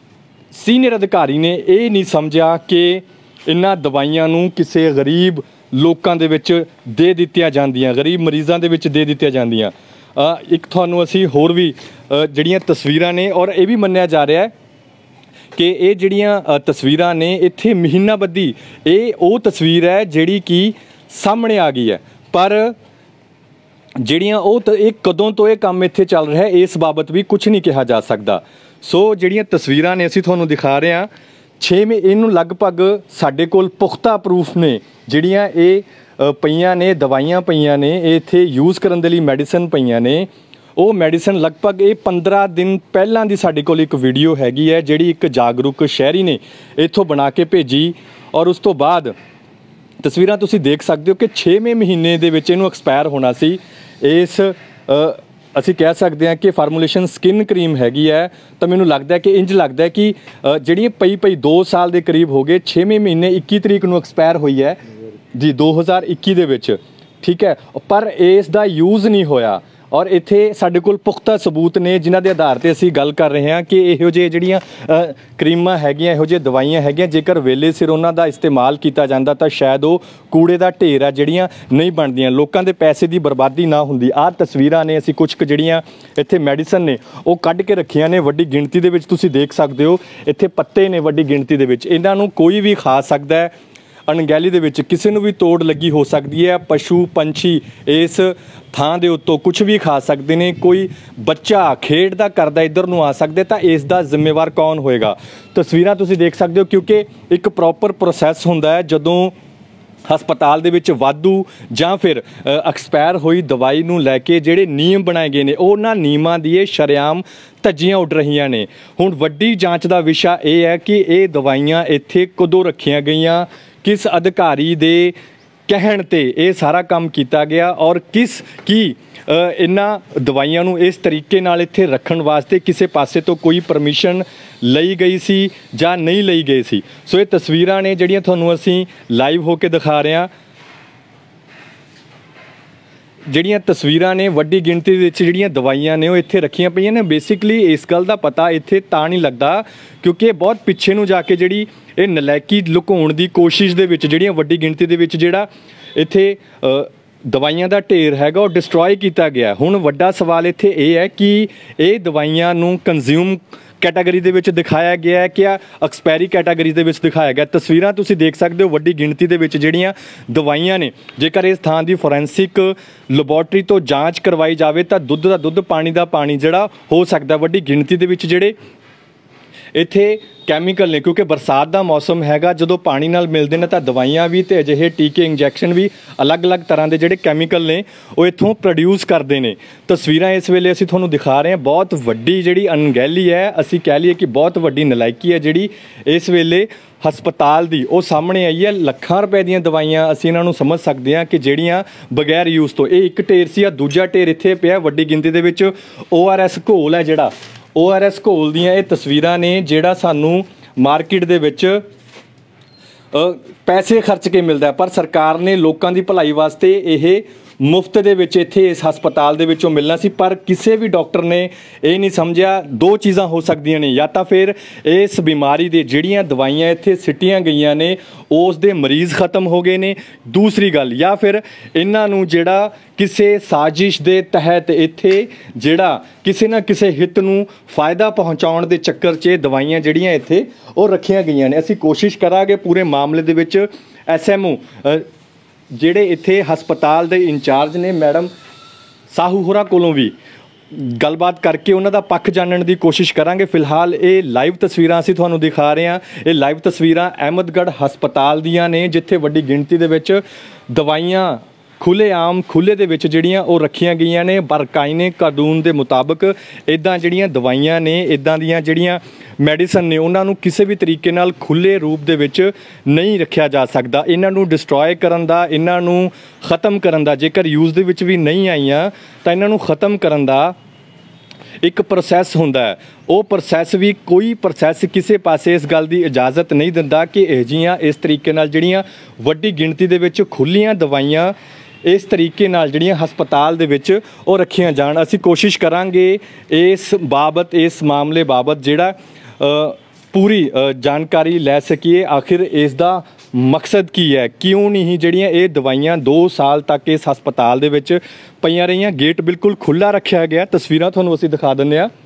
ਸੀਨੀਅਰ ਅਧਿਕਾਰੀ ਨੇ ਇਹ ਨਹੀਂ ਸਮਝਿਆ ਕਿ ਇਹਨਾਂ ਦਵਾਈਆਂ ਨੂੰ ਕਿਸੇ ਗਰੀਬ ਲੋਕਾਂ ਦੇ ਵਿੱਚ ਦੇ ਦਿੱਤੀਆਂ ਜਾਂਦੀਆਂ, ਗਰੀਬ ਮਰੀਜ਼ਾਂ ਦੇ ਵਿੱਚ ਦੇ ਦਿੱਤੀਆਂ ਜਾਂਦੀਆਂ। ਇੱਕ ਤੁਹਾਨੂੰ ਅਸੀਂ ਹੋਰ ਵੀ ਜਿਹੜੀਆਂ ਤਸਵੀਰਾਂ ਨੇ, ਔਰ ਇਹ ਵੀ ਮੰਨਿਆ ਜਾ ਰਿਹਾ ਹੈ ਕਿ ਇਹ ਜਿਹੜੀਆਂ ਤਸਵੀਰਾਂ ਨੇ ਇੱਥੇ ਮਹੀਨਾ ਬੱਧੀ ਇਹ ਉਹ ਤਸਵੀਰ ਹੈ ਜਿਹੜੀ ਕਿ ਸਾਹਮਣੇ ਆ ਗਈ ਹੈ, ਪਰ ਜਿਹੜੀਆਂ ਉਹ ਇਹ ਕਦੋਂ ਤੋਂ ਇਹ ਕੰਮ ਇੱਥੇ ਚੱਲ ਰਿਹਾ ਇਸ ਬਾਬਤ ਵੀ ਕੁਝ ਨਹੀਂ ਕਿਹਾ ਜਾ ਸਕਦਾ। ਸੋ ਜਿਹੜੀਆਂ ਤਸਵੀਰਾਂ ਨੇ ਅਸੀਂ ਤੁਹਾਨੂੰ ਦਿਖਾ ਰਹੇ ਹਾਂ, ਛੇਵੇਂ ਇਹਨੂੰ ਲਗਭਗ ਸਾਡੇ ਕੋਲ ਪੁਖਤਾ ਪ੍ਰੂਫ ਨੇ ਜਿਹੜੀਆਂ ਇਹ ਪਈਆਂ ਨੇ, ਦਵਾਈਆਂ ਪਈਆਂ ਨੇ, ਇਹ ਇੱਥੇ ਯੂਜ਼ ਕਰਨ ਦੇ ਲਈ ਮੈਡੀਸਨ ਪਈਆਂ ਨੇ। ਉਹ ਮੈਡੀਸਨ ਲਗਭਗ ਇਹ ਪੰਦਰਾਂ ਦਿਨ ਪਹਿਲਾਂ ਦੀ ਸਾਡੇ ਕੋਲ ਇੱਕ ਵੀਡੀਓ ਹੈਗੀ ਹੈ ਜਿਹੜੀ ਇੱਕ ਜਾਗਰੂਕ ਸ਼ਹਿਰੀ ਨੇ ਇੱਥੋਂ ਬਣਾ ਕੇ ਭੇਜੀ, ਔਰ ਉਸ ਤੋਂ ਬਾਅਦ ਤਸਵੀਰਾਂ ਤੁਸੀਂ ਦੇਖ ਸਕਦੇ ਹੋ ਕਿ ਛੇਵੇਂ ਮਹੀਨੇ ਦੇ ਵਿੱਚ ਇਹਨੂੰ ਐਕਸਪਾਇਰ ਹੋਣਾ ਸੀ। ਇਸ ਅਸੀਂ ਕਹਿ ਸਕਦੇ ਹਾਂ ਕਿ ਫਾਰਮੂਲੇਸ਼ਨ ਸਕਿਨ ਕਰੀਮ ਹੈਗੀ ਹੈ, ਤਾਂ ਮੈਨੂੰ ਲੱਗਦਾ ਕਿ ਇੰਜ ਲੱਗਦਾ ਕਿ ਜਿਹੜੀ ਪਈ ਪਈ ਦੋ ਸਾਲ ਦੇ ਕਰੀਬ ਹੋ ਗਏ, ਛੇਵੇਂ ਮਹੀਨੇ ਇੱਕੀ ਤਰੀਕ ਨੂੰ ਐਕਸਪਾਇਰ ਹੋਈ ਹੈ ਜੀ ਦੋ ਹਜ਼ਾਰ ਇੱਕੀ ਦੇ ਵਿੱਚ, ਠੀਕ ਹੈ, ਪਰ ਇਸ ਦਾ ਯੂਜ਼ ਨਹੀਂ ਹੋਇਆ। ਔਰ ਇੱਥੇ ਸਾਡੇ ਕੋਲ ਪੁਖਤਾ ਸਬੂਤ ਨੇ ਜਿਨ੍ਹਾਂ ਦੇ ਆਧਾਰ 'ਤੇ ਅਸੀਂ ਗੱਲ ਕਰ ਰਹੇ ਹਾਂ ਕਿ ਇਹੋ ਜਿਹੇ ਜਿਹੜੀਆਂ ਕਰੀਮਾਂ ਹੈਗੀਆਂ, ਇਹੋ ਜਿਹੇ ਦਵਾਈਆਂ ਹੈਗੀਆਂ, ਜੇਕਰ ਵੇਲੇ ਸਿਰ ਉਹਨਾਂ ਦਾ ਇਸਤੇਮਾਲ ਕੀਤਾ ਜਾਂਦਾ ਤਾਂ ਸ਼ਾਇਦ ਉਹ ਕੂੜੇ ਦਾ ਢੇਰ ਆ ਜਿਹੜੀਆਂ ਨਹੀਂ ਬਣਦੀਆਂ, ਲੋਕਾਂ ਦੇ ਪੈਸੇ ਦੀ ਬਰਬਾਦੀ ਨਾ ਹੁੰਦੀ। ਆਹ ਤਸਵੀਰਾਂ ਨੇ, ਅਸੀਂ ਕੁਝ ਕੁ ਜਿਹੜੀਆਂ ਇੱਥੇ ਮੈਡੀਸਨ ਨੇ ਉਹ ਕੱਢ ਕੇ ਰੱਖੀਆਂ ਨੇ ਵੱਡੀ ਗਿਣਤੀ ਦੇ ਵਿੱਚ, ਤੁਸੀਂ ਦੇਖ ਸਕਦੇ ਹੋ ਇੱਥੇ ਪੱਤੇ ਨੇ ਵੱਡੀ ਗਿਣਤੀ ਦੇ ਵਿੱਚ, ਇਹਨਾਂ ਨੂੰ ਕੋਈ ਵੀ ਖਾ ਸਕਦਾ ਹੈ। ਅਣਗਹਿਲੀ ਦੇ ਵਿੱਚ ਕਿਸੇ ਨੂੰ ਵੀ ਤੋੜ ਲੱਗੀ ਹੋ ਸਕਦੀ ਹੈ, ਪਸ਼ੂ ਪੰਛੀ ਇਸ ਥਾਂ ਦੇ ਉੱਤੋਂ ਕੁਝ ਵੀ ਖਾ ਸਕਦੇ ਨੇ, ਕੋਈ ਬੱਚਾ ਖੇਡਦਾ ਕਰਦਾ ਇੱਧਰ ਨੂੰ ਆ ਸਕਦਾ, ਤਾਂ ਇਸ ਦਾ ਜ਼ਿੰਮੇਵਾਰ ਕੌਣ ਹੋਏਗਾ? ਤਸਵੀਰਾਂ ਤੁਸੀਂ ਦੇਖ ਸਕਦੇ ਹੋ, ਕਿਉਂਕਿ ਇੱਕ ਪ੍ਰੋਪਰ ਪ੍ਰੋਸੈਸ ਹੁੰਦਾ ਹੈ ਜਦੋਂ ਹਸਪਤਾਲ ਦੇ ਵਿੱਚ ਵਾਧੂ ਜਾਂ ਫਿਰ ਐਕਸਪਾਇਰ ਹੋਈ ਦਵਾਈ ਨੂੰ ਲੈ ਕੇ ਜਿਹੜੇ ਨਿਯਮ ਬਣਾਏ ਗਏ ਨੇ ਉਹਨਾਂ ਨਿਯਮਾਂ ਦੀ ਇਹ ਸ਼ਰੇਆਮ ਧੱਜੀਆਂ ਉੱਡ ਰਹੀਆਂ ਨੇ। ਹੁਣ ਵੱਡੀ ਜਾਂਚ ਦਾ ਵਿਸ਼ਾ ਇਹ ਹੈ ਕਿ ਇਹ ਦਵਾਈਆਂ ਇੱਥੇ ਕਦੋਂ ਰੱਖੀਆਂ ਗਈਆਂ, ਕਿਸ ਅਧਿਕਾਰੀ ਦੇ ਕਹਿਣ ਤੇ ਇਹ ਸਾਰਾ ਕੰਮ ਕੀਤਾ ਗਿਆ ਔਰ ਕਿਸ ਕੀ ਇਹਨਾਂ ਦਵਾਈਆਂ ਨੂੰ ਇਸ ਤਰੀਕੇ ਨਾਲ ਇੱਥੇ ਰੱਖਣ ਵਾਸਤੇ ਕਿਸੇ ਪਾਸੇ ਤੋਂ ਕੋਈ ਪਰਮਿਸ਼ਨ ਲਈ ਗਈ ਸੀ ਜਾਂ ਨਹੀਂ ਲਈ ਗਈ ਸੀ। ਸੋ ਇਹ ਤਸਵੀਰਾਂ ਨੇ ਜਿਹੜੀਆਂ ਤੁਹਾਨੂੰ ਅਸੀਂ ਲਾਈਵ ਹੋ ਕੇ ਦਿਖਾ ਰਹੇ ਹਾਂ। ਜਿਹੜੀਆਂ ਤਸਵੀਰਾਂ ਨੇ ਵੱਡੀ ਗਿਣਤੀ ਦੇ ਵਿੱਚ ਜਿਹੜੀਆਂ ਦਵਾਈਆਂ ਨੇ ਉਹ ਇੱਥੇ ਰੱਖੀਆਂ ਪਈਆਂ ਨੇ। ਬੇਸਿਕਲੀ ਇਸ ਗੱਲ ਦਾ ਪਤਾ ਇੱਥੇ ਤਾਂ ਨਹੀਂ ਲੱਗਦਾ ਕਿਉਂਕਿ ਬਹੁਤ ਪਿੱਛੇ ਨੂੰ ਜਾ ਕੇ ਜਿਹੜੀ ਇਹ ਨਲਾਇਕੀ ਲੁਕਾਉਣ ਦੀ ਕੋਸ਼ਿਸ਼ ਦੇ ਵਿੱਚ ਜਿਹੜੀਆਂ ਵੱਡੀ ਗਿਣਤੀ ਦੇ ਵਿੱਚ ਜਿਹੜਾ ਇੱਥੇ ਦਵਾਈਆਂ ਦਾ ਢੇਰ ਹੈਗਾ ਉਹ ਡਿਸਟਰੋਏ ਕੀਤਾ ਗਿਆ। ਹੁਣ ਵੱਡਾ ਸਵਾਲ ਇੱਥੇ ਇਹ ਹੈ ਕਿ ਇਹ ਦਵਾਈਆਂ ਨੂੰ ਕੰਜ਼ਿਊਮ ਕੈਟਾਗਰੀ ਦੇ ਵਿੱਚ ਦਿਖਾਇਆ ਗਿਆ ਹੈ ਕਿ ਆ ਐਕਸਪਾਇਰੀ ਕੈਟਾਗਰੀ ਦੇ ਵਿੱਚ ਦਿਖਾਇਆ ਗਿਆ। ਤਸਵੀਰਾਂ ਤੁਸੀਂ ਦੇਖ ਸਕਦੇ ਹੋ ਵੱਡੀ ਗਿਣਤੀ ਦੇ ਵਿੱਚ ਜਿਹੜੀਆਂ ਦਵਾਈਆਂ ਨੇ। ਜੇਕਰ ਇਸ ਥਾਂ ਦੀ ਫੋਰੈਂਸਿਕ ਲੈਬੋਰਟਰੀ ਤੋਂ ਜਾਂਚ ਕਰਵਾਈ ਜਾਵੇ ਤਾਂ ਦੁੱਧ ਦਾ ਦੁੱਧ ਪਾਣੀ ਦਾ ਪਾਣੀ ਜਿਹੜਾ ਹੋ ਸਕਦਾ। ਵੱਡੀ ਗਿਣਤੀ ਦੇ ਵਿੱਚ ਜਿਹੜੇ ਇੱਥੇ ਕੈਮੀਕਲ ਨੇ ਕਿਉਂਕਿ ਬਰਸਾਤ ਦਾ ਮੌਸਮ ਹੈਗਾ, ਜਦੋਂ ਪਾਣੀ ਨਾਲ ਮਿਲਦੇ ਨੇ ਤਾਂ ਦਵਾਈਆਂ ਵੀ ਤੇ ਅਜਿਹੇ ਟੀਕੇ ਇੰਜੈਕਸ਼ਨ ਵੀ ਅਲੱਗ-ਅਲੱਗ ਤਰ੍ਹਾਂ ਦੇ ਜਿਹੜੇ ਕੈਮੀਕਲ ਨੇ ਉਹ ਇੱਥੋਂ ਪ੍ਰੋਡਿਊਸ ਕਰਦੇ ਨੇ। ਤਸਵੀਰਾਂ ਇਸ ਵੇਲੇ ਅਸੀਂ ਤੁਹਾਨੂੰ ਦਿਖਾ ਰਹੇ ਹਾਂ। ਬਹੁਤ ਵੱਡੀ ਜਿਹੜੀ ਅਣਗਹਿਲੀ ਹੈ, ਅਸੀਂ ਕਹਿ ਲਈਏ ਕਿ ਬਹੁਤ ਵੱਡੀ ਨਲਾਇਕੀ ਹੈ ਜਿਹੜੀ ਇਸ ਵੇਲੇ ਹਸਪਤਾਲ ਦੀ ਉਹ ਸਾਹਮਣੇ ਆਈ ਹੈ। ਲੱਖਾਂ ਰੁਪਏ ਦੀਆਂ ਦਵਾਈਆਂ ਅਸੀਂ ਇਹਨਾਂ ਨੂੰ ਸਮਝ ਸਕਦੇ ਹਾਂ ਕਿ ਜਿਹੜੀਆਂ ਬਗੈਰ ਯੂਜ਼ ਤੋਂ, ਇਹ ਇੱਕ ਢੇਰ ਸੀ ਆ ਦੂਜਾ ਢੇਰ ਇੱਥੇ ਪਿਆ ਵੱਡੀ ਗਿਣਤੀ ਦੇ ਵਿੱਚ। ਓ ਆਰ ਐਸ ਘੋਲ ਹੈ ਜਿਹੜਾ ਓ ਆਰ ਐਸ ਘੋਲ ਦੀਆਂ ਇਹ ਤਸਵੀਰਾਂ ਨੇ ਜਿਹੜਾ ਸਾਨੂੰ ਮਾਰਕੀਟ ਦੇ ਵਿੱਚ ਪੈਸੇ ਖਰਚ ਕੇ ਮਿਲਦਾ, ਪਰ ਸਰਕਾਰ ਨੇ ਲੋਕਾਂ ਦੀ ਭਲਾਈ ਵਾਸਤੇ ਇਹ ਮੁਫਤ ਦੇ ਵਿੱਚ ਇੱਥੇ ਇਸ ਹਸਪਤਾਲ ਦੇ ਵਿੱਚੋਂ ਮਿਲਣਾ ਸੀ। ਪਰ ਕਿਸੇ ਵੀ ਡਾਕਟਰ ਨੇ ਇਹ ਨਹੀਂ ਸਮਝਿਆ। ਦੋ ਚੀਜ਼ਾਂ ਹੋ ਸਕਦੀਆਂ ਨੇ, ਜਾਂ ਤਾਂ ਫਿਰ ਇਸ ਬਿਮਾਰੀ ਦੇ ਜਿਹੜੀਆਂ ਦਵਾਈਆਂ ਇੱਥੇ ਸਿੱਟੀਆਂ ਗਈਆਂ ਨੇ ਉਸ ਦੇ ਮਰੀਜ਼ ਖਤਮ ਹੋ ਗਏ ਨੇ। ਦੂਸਰੀ ਗੱਲ, ਜਾਂ ਫਿਰ ਇਹਨਾਂ ਨੂੰ ਜਿਹੜਾ ਕਿਸੇ ਸਾਜ਼ਿਸ਼ ਦੇ ਤਹਿਤ ਇੱਥੇ ਜਿਹੜਾ ਕਿਸੇ ਨਾ ਕਿਸੇ ਹਿੱਤ ਨੂੰ ਫਾਇਦਾ ਪਹੁੰਚਾਉਣ ਦੇ ਚੱਕਰ 'ਚ ਇਹ ਦਵਾਈਆਂ ਜਿਹੜੀਆਂ ਇੱਥੇ ਉਹ ਰੱਖੀਆਂ ਗਈਆਂ ਨੇ। ਅਸੀਂ ਕੋਸ਼ਿਸ਼ ਕਰਾਂਗੇ ਪੂਰੇ ਮਾਮਲੇ ਦੇ ਵਿੱਚ ਐਸ ਐਮ ਓ ਜਿਹੜੇ ਇੱਥੇ ਹਸਪਤਾਲ ਦੇ ਇੰਚਾਰਜ ਨੇ ਮੈਡਮ ਸਾਹੂ ਹੋਰਾਂ ਕੋਲੋਂ ਵੀ ਗੱਲਬਾਤ ਕਰਕੇ ਉਹਨਾਂ ਦਾ ਪੱਖ ਜਾਣਨ ਦੀ ਕੋਸ਼ਿਸ਼ ਕਰਾਂਗੇ। ਫਿਲਹਾਲ ਇਹ ਲਾਈਵ ਤਸਵੀਰਾਂ ਅਸੀਂ ਤੁਹਾਨੂੰ ਦਿਖਾ ਰਹੇ ਹਾਂ। ਇਹ ਲਾਈਵ ਤਸਵੀਰਾਂ ਅਹਿਮਦਗੜ੍ਹ ਹਸਪਤਾਲ ਦੀਆਂ ਨੇ ਜਿੱਥੇ ਵੱਡੀ ਗਿਣਤੀ ਦੇ ਵਿੱਚ ਦਵਾਈਆਂ ਖੁੱਲ੍ਹੇਆਮ ਖੁੱਲ੍ਹੇ ਦੇ ਵਿੱਚ ਜਿਹੜੀਆਂ ਉਹ ਰੱਖੀਆਂ ਗਈਆਂ ਨੇ। ਬਰਕਾਇਨੇ ਕਾਨੂੰਨ ਦੇ ਮੁਤਾਬਕ ਇੱਦਾਂ ਜਿਹੜੀਆਂ ਦਵਾਈਆਂ ਨੇ, ਇੱਦਾਂ ਦੀਆਂ ਜਿਹੜੀਆਂ ਮੈਡੀਸਨ ਨੇ ਉਹਨਾਂ ਨੂੰ ਕਿਸੇ ਵੀ ਤਰੀਕੇ ਨਾਲ ਖੁੱਲ੍ਹੇ ਰੂਪ ਦੇ ਵਿੱਚ ਨਹੀਂ ਰੱਖਿਆ ਜਾ ਸਕਦਾ। ਇਹਨਾਂ ਨੂੰ ਡਿਸਟਰੋਏ ਕਰਨ ਦਾ, ਇਹਨਾਂ ਨੂੰ ਖ਼ਤਮ ਕਰਨ ਦਾ, ਜੇਕਰ ਯੂਜ਼ ਦੇ ਵਿੱਚ ਵੀ ਨਹੀਂ ਆਈਆਂ ਤਾਂ ਇਹਨਾਂ ਨੂੰ ਖ਼ਤਮ ਕਰਨ ਦਾ ਇੱਕ ਪ੍ਰੋਸੈਸ ਹੁੰਦਾ ਹੈ। ਉਹ ਪ੍ਰੋਸੈਸ ਵੀ ਕੋਈ ਪ੍ਰੋਸੈਸ ਕਿਸੇ ਪਾਸੇ ਇਸ ਗੱਲ ਦੀ ਇਜਾਜ਼ਤ ਨਹੀਂ ਦਿੰਦਾ ਕਿ ਇਹ ਜਿਹੀਆਂ ਇਸ ਤਰੀਕੇ ਨਾਲ ਜਿਹੜੀਆਂ ਵੱਡੀ ਗਿਣਤੀ ਦੇ ਵਿੱਚ ਖੁੱਲ੍ਹੀਆਂ ਦਵਾਈਆਂ ਇਸ ਤਰੀਕੇ ਨਾਲ ਜਿਹੜੀਆਂ ਹਸਪਤਾਲ ਦੇ ਵਿੱਚ ਉਹ ਰੱਖੀਆਂ ਜਾਣ। ਅਸੀਂ ਕੋਸ਼ਿਸ਼ ਕਰਾਂਗੇ ਇਸ ਬਾਬਤ, ਇਸ ਮਾਮਲੇ ਬਾਬਤ ਜਿਹੜਾ ਪੂਰੀ ਜਾਣਕਾਰੀ ਲੈ ਸਕੀਏ। ਆਖਿਰ ਇਸ ਦਾ ਮਕਸਦ ਕੀ ਹੈ, ਕਿਉਂ ਨਹੀਂ ਜਿਹੜੀਆਂ ਇਹ ਦਵਾਈਆਂ ਦੋ ਸਾਲ ਤੱਕ ਇਸ ਹਸਪਤਾਲ ਦੇ ਵਿੱਚ ਪਈਆਂ ਰਹੀਆਂ। ਗੇਟ ਬਿਲਕੁਲ ਖੁੱਲ੍ਹਾ ਰੱਖਿਆ ਗਿਆ। ਤਸਵੀਰਾਂ ਤੁਹਾਨੂੰ ਅਸੀਂ ਦਿਖਾ ਦਿੰਦੇ ਹਾਂ।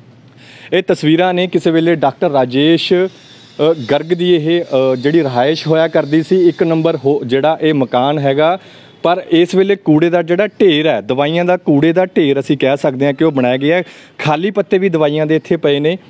ਇਹ ਤਸਵੀਰਾਂ ਨੇ ਕਿਸੇ ਵੇਲੇ ਡਾਕਟਰ ਰਾਜੇਸ਼ ਗਰਗ ਦੀ ਇਹ ਜਿਹੜੀ ਰਿਹਾਇਸ਼ ਹੋਇਆ ਕਰਦੀ ਸੀ। ਇੱਕ ਨੰਬਰ ਹੋ ਜਿਹੜਾ ਇਹ ਮਕਾਨ ਹੈਗਾ, ਪਰ ਇਸ ਵੇਲੇ ਕੂੜੇ ਦਾ ਜਿਹੜਾ ਢੇਰ ਹੈ, ਦਵਾਈਆਂ ਦਾ ਕੂੜੇ ਦਾ ਢੇਰ ਅਸੀਂ ਕਹਿ ਸਕਦੇ ਹਾਂ ਕਿ ਉਹ ਬਣਾਇਆ ਗਿਆ। ਖਾਲੀ ਪੱਤੇ ਵੀ ਦਵਾਈਆਂ ਦੇ ਇੱਥੇ ਪਏ ਨੇ।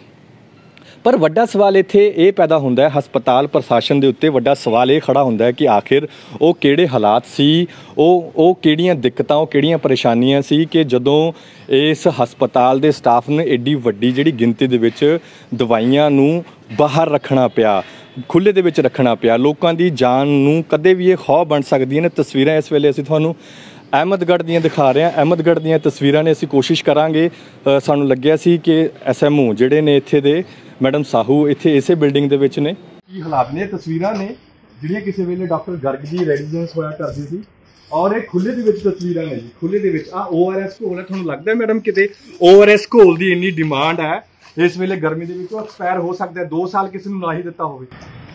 ਪਰ ਵੱਡਾ ਸਵਾਲ ਇੱਥੇ ਇਹ ਪੈਦਾ ਹੁੰਦਾ ਹੈ, ਹਸਪਤਾਲ ਪ੍ਰਸ਼ਾਸਨ ਦੇ ਉੱਤੇ ਵੱਡਾ ਸਵਾਲ ਇਹ ਖੜਾ ਹੁੰਦਾ ਹੈ ਕਿ ਆਖਿਰ ਉਹ ਕਿਹੜੇ ਹਾਲਾਤ ਸੀ, ਉਹ ਉਹ ਕਿਹੜੀਆਂ ਦਿੱਕਤਾਂ, ਉਹ ਕਿਹੜੀਆਂ ਪਰੇਸ਼ਾਨੀਆਂ ਸੀ ਕਿ ਜਦੋਂ ਇਸ ਹਸਪਤਾਲ ਦੇ ਸਟਾਫ ਨੇ ਐਡੀ ਵੱਡੀ ਜਿਹੜੀ ਗਿਣਤੀ ਦੇ ਵਿੱਚ ਦਵਾਈਆਂ ਨੂੰ ਬਾਹਰ ਰੱਖਣਾ ਪਿਆ, ਖੁੱਲ੍ਹੇ ਦੇ ਵਿੱਚ ਰੱਖਣਾ ਪਿਆ। ਲੋਕਾਂ ਦੀ ਜਾਨ ਨੂੰ ਕਦੇ ਵੀ ਇਹ ਖੌਫ ਬਣ ਸਕਦੀਆਂ ਨੇ। ਤਸਵੀਰਾਂ ਇਸ ਵੇਲੇ ਅਸੀਂ ਤੁਹਾਨੂੰ ਅਹਿਮਦਗੜ੍ਹ ਦੀਆਂ ਦਿਖਾ ਰਹੇ ਹਾਂ। ਅਹਿਮਦਗੜ੍ਹ ਦੀਆਂ ਤਸਵੀਰਾਂ ਨੇ। ਅਸੀਂ ਕੋਸ਼ਿਸ਼ ਕਰਾਂਗੇ, ਸਾਨੂੰ ਲੱਗਿਆ ਸੀ ਕਿ ਐਸ ਐਮ ਓ ਜਿਹੜੇ ਨੇ ਇੱਥੇ ਦੇ ਮੈਡਮ ਸਾਹੂ ਇੱਥੇ ਇਸੇ ਬਿਲਡਿੰਗ ਦੇ ਵਿੱਚ ਨੇ। ਕੀ ਹਾਲਾਤ ਨੇ? ਤਸਵੀਰਾਂ ਨੇ ਜਿਹੜੀਆਂ ਕਿਸੇ ਵੇਲੇ ਡਾਕਟਰ ਗਰਗ ਦੀ ਰੈਜ਼ੀਡੈਂਸ ਹੋਇਆ ਕਰਦੀ ਸੀ ਔਰ ਇਹ ਖੁੱਲ੍ਹੇ ਦੇ ਵਿੱਚ ਤਸਵੀਰਾਂ ਨੇ ਜੀ। ਖੁੱਲ੍ਹੇ ਦੇ ਵਿੱਚ ਆ ਓ ਆਰ ਐਸ ਘੋਲ ਹੈ। ਤੁਹਾਨੂੰ ਲੱਗਦਾ ਮੈਡਮ ਕਿਤੇ ਓ ਆਰ ਐਸ ਘੋਲ ਦੀ ਇੰਨੀ ਡਿਮਾਂਡ ਹੈ ਇਸ ਵੇਲੇ ਗਰਮੀ ਦੇ ਵਿੱਚ ਉਹ ਐਕਸਪਾਇਰ ਹੋ ਸਕਦਾ ਹੈ, ਦੋ ਸਾਲ ਕਿਸੇ ਨੂੰ ਨਾ ਹੀ ਦਿੱਤਾ ਹੋਵੇ।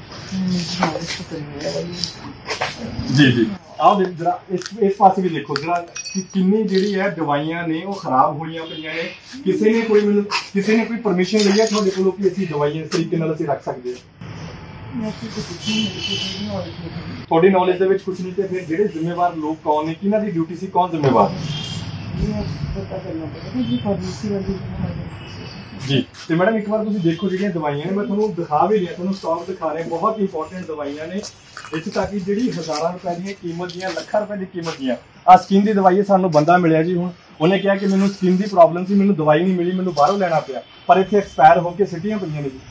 ਜੀ ਜੀ ਆਓ ਜਰਾ ਇਸ ਇਸ ਪਾਸੇ ਵੀ ਦੇਖੋ ਜਰਾ ਕਿ ਕਿੰਨੀ ਜਿਹੜੀ ਹੈ ਦਵਾਈਆਂ ਨੇ ਉਹ ਖਰਾਬ ਹੋਈਆਂ ਪਈਆਂ ਨੇ। ਕਿਸੇ ਨੇ ਕੋਈ ਮੈਨੂੰ ਕਿਸੇ ਨੇ ਕੋਈ ਪਰਮਿਸ਼ਨ ਲਈ ਹੈ ਤੁਹਾਡੇ ਕੋਲੋਂ ਕਿ ਅਸੀਂ ਦਵਾਈਆਂ ਇਸ ਤਰੀਕੇ ਨਾਲ ਅਸੀਂ ਰੱਖ ਸਕਦੇ ਹਾਂ? ਤੁਹਾਡੀ ਨੌਲੇਜ ਦੇ ਵਿੱਚ ਕੁਝ ਨਹੀਂ ਤੇ ਫਿਰ ਜਿਹੜੇ ਜ਼ਿੰਮੇਵਾਰ ਲੋਕ ਕੌਣ ਨੇ, ਕਿਹਨਾਂ ਦੀ ਡਿਊਟੀ ਸੀ, ਕੌਣ ਜ਼ਿੰਮੇਵਾਰ? ਜੀ। ਤੇ ਮੈਡਮ ਇੱਕ ਵਾਰ ਤੁਸੀਂ ਦੇਖੋ ਜਿਹੜੀਆਂ ਦਵਾਈਆਂ ਨੇ, ਮੈਂ ਤੁਹਾਨੂੰ ਦਿਖਾ ਵੀ ਲਿਆ, ਤੁਹਾਨੂੰ ਸਟਾਕ ਦਿਖਾ ਰਿਹਾ, ਬਹੁਤ ਇੰਪੋਰਟੈਂਟ ਦਵਾਈਆਂ ਨੇ ਇੱਥੇ ਤੱਕ ਕਿ ਜਿਹੜੀ ਹਜ਼ਾਰਾਂ ਰੁਪਏ ਦੀਆਂ ਕੀਮਤ ਦੀਆਂ, ਲੱਖਾਂ ਰੁਪਏ ਦੀ ਕੀਮਤ ਦੀਆਂ। ਆ ਸਕਿਨ ਦੀ ਦਵਾਈ ਸਾਨੂੰ ਬੰਦਾ ਮਿਲਿਆ ਜੀ, ਹੁਣ ਉਹਨੇ ਕਿਹਾ ਕਿ ਮੈਨੂੰ ਸਕਿਨ ਦੀ ਪ੍ਰੋਬਲਮ ਸੀ, ਮੈਨੂੰ ਦਵਾਈ ਨਹੀਂ ਮਿਲੀ, ਮੈਨੂੰ ਬਾਹਰੋਂ ਲੈਣਾ ਪਿਆ, ਪਰ ਇੱਥੇ ਐਕਸਪਾਇਰ ਹੋ ਕੇ ਸਿੱਟੀਆਂ ਪਈਆਂ ਨੇ ਜੀ।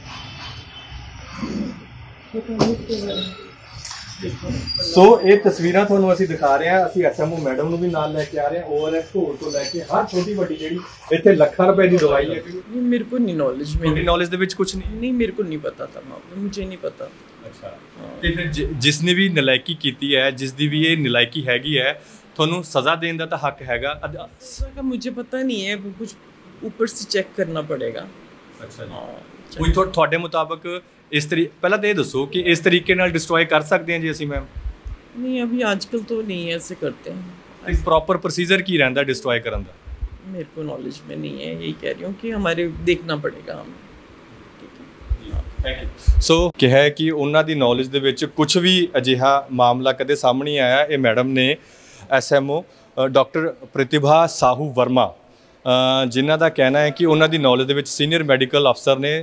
ਸੋ ਇਹ ਤਸਵੀਰਾਂ ਤੁਹਾਨੂੰ ਅਸੀਂ ਦਿਖਾ ਰਹੇ ਹਾਂ। ਅਸੀਂ ਐਸਐਮਓ ਮੈਡਮ ਨੂੰ ਵੀ ਨਾਲ ਲੈ ਕੇ ਆ ਰਹੇ ਹਾਂ। ਓਆਰਐਸ ਘੋਲ ਤੋਂ ਲੈ ਕੇ ਹਰ ਛੋਟੀ ਵੱਡੀ ਜਿਹੜੀ ਇੱਥੇ ਲੱਖਾਂ ਰੁਪਏ ਦੀ ਦਵਾਈ ਹੈ। मेरे को नहीं नॉलेज में ਤੁਹਾਡੀ ਨੌਲੇਜ ਦੇ ਵਿੱਚ ਕੁਝ ਨਹੀਂ? नहीं, मेरे को नहीं पता था मामला, मुझे नहीं पता। ਅੱਛਾ। ਤੇ ਫਿਰ ਜਿ- ਜਿਸ ਨੇ ਵੀ ਨਲਾਇਕੀ ਕੀਤੀ ਹੈ, ਜਿਸ ਦੀ ਵੀ ਇਹ ਨਲਾਇਕੀ ਹੈਗੀ ਹੈ, ਤੁਹਾਨੂੰ ਸਜ਼ਾ ਦੇਣ ਦਾ ਤਾਂ ਹੱਕ ਹੈਗਾ। ਅਦ- सर का मुझे पता नहीं है, वो कुछ ऊपर से चेक करना पड़ेगा। ਅੱਛਾ ਜੀ। हाँ, ਕੋਈ ਤੁਹਾ- ਤੁਹਾਡੇ ਮੁਤਾਬਕ ਇਸ ਤਰੀ ਪਹਿਲਾਂ ਤਾਂ ਇਹ ਦੱਸੋ ਕਿ ਇਸ ਤਰੀਕੇ ਨਾਲ ਡਿਸਟਰੋਏ ਕਰ ਸਕਦੇ ਹਾਂ ਜੀ ਅਸੀਂ ਮੈਮ? नहीं अभी आजकल तो नहीं ऐसे करते हैं। ਇੱਕ ਪ੍ਰੋਪਰ ਪ੍ਰੋਸੀਜਰ ਕੀ ਰਹਿੰਦਾ ਡਿਸਟਰੋਏ ਕਰਨ ਦਾ? मेरे को नॉलेज में नहीं है, यही कह रही हूँ कि हमारे देखना पड़ेगा हमें। Thank you. ਸੋ ਕਿਹਾ ਹੈ ਕਿ ਉਹਨਾਂ ਦੀ ਨੌਲੇਜ ਦੇ ਵਿੱਚ ਕੁਝ ਵੀ ਅਜਿਹਾ ਮਾਮਲਾ ਕਦੇ ਸਾਹਮਣੇ ਨਹੀਂ ਆਇਆ। ਇਹ ਮੈਡਮ ਨੇ ਐਸਐਮਓ ਡਾਕਟਰ ਪ੍ਰਤਿਭਾ ਸਾਹੂ ਵਰਮਾ, ਅ, ਜਿਨ੍ਹਾਂ ਦਾ ਕਹਿਣਾ ਹੈ ਕਿ ਉਹਨਾਂ ਦੀ ਨੌਲੇਜ ਦੇ ਵਿੱਚ ਸੀਨੀਅਰ ਮੈਡੀਕਲ ਅਫਸਰ ਨੇ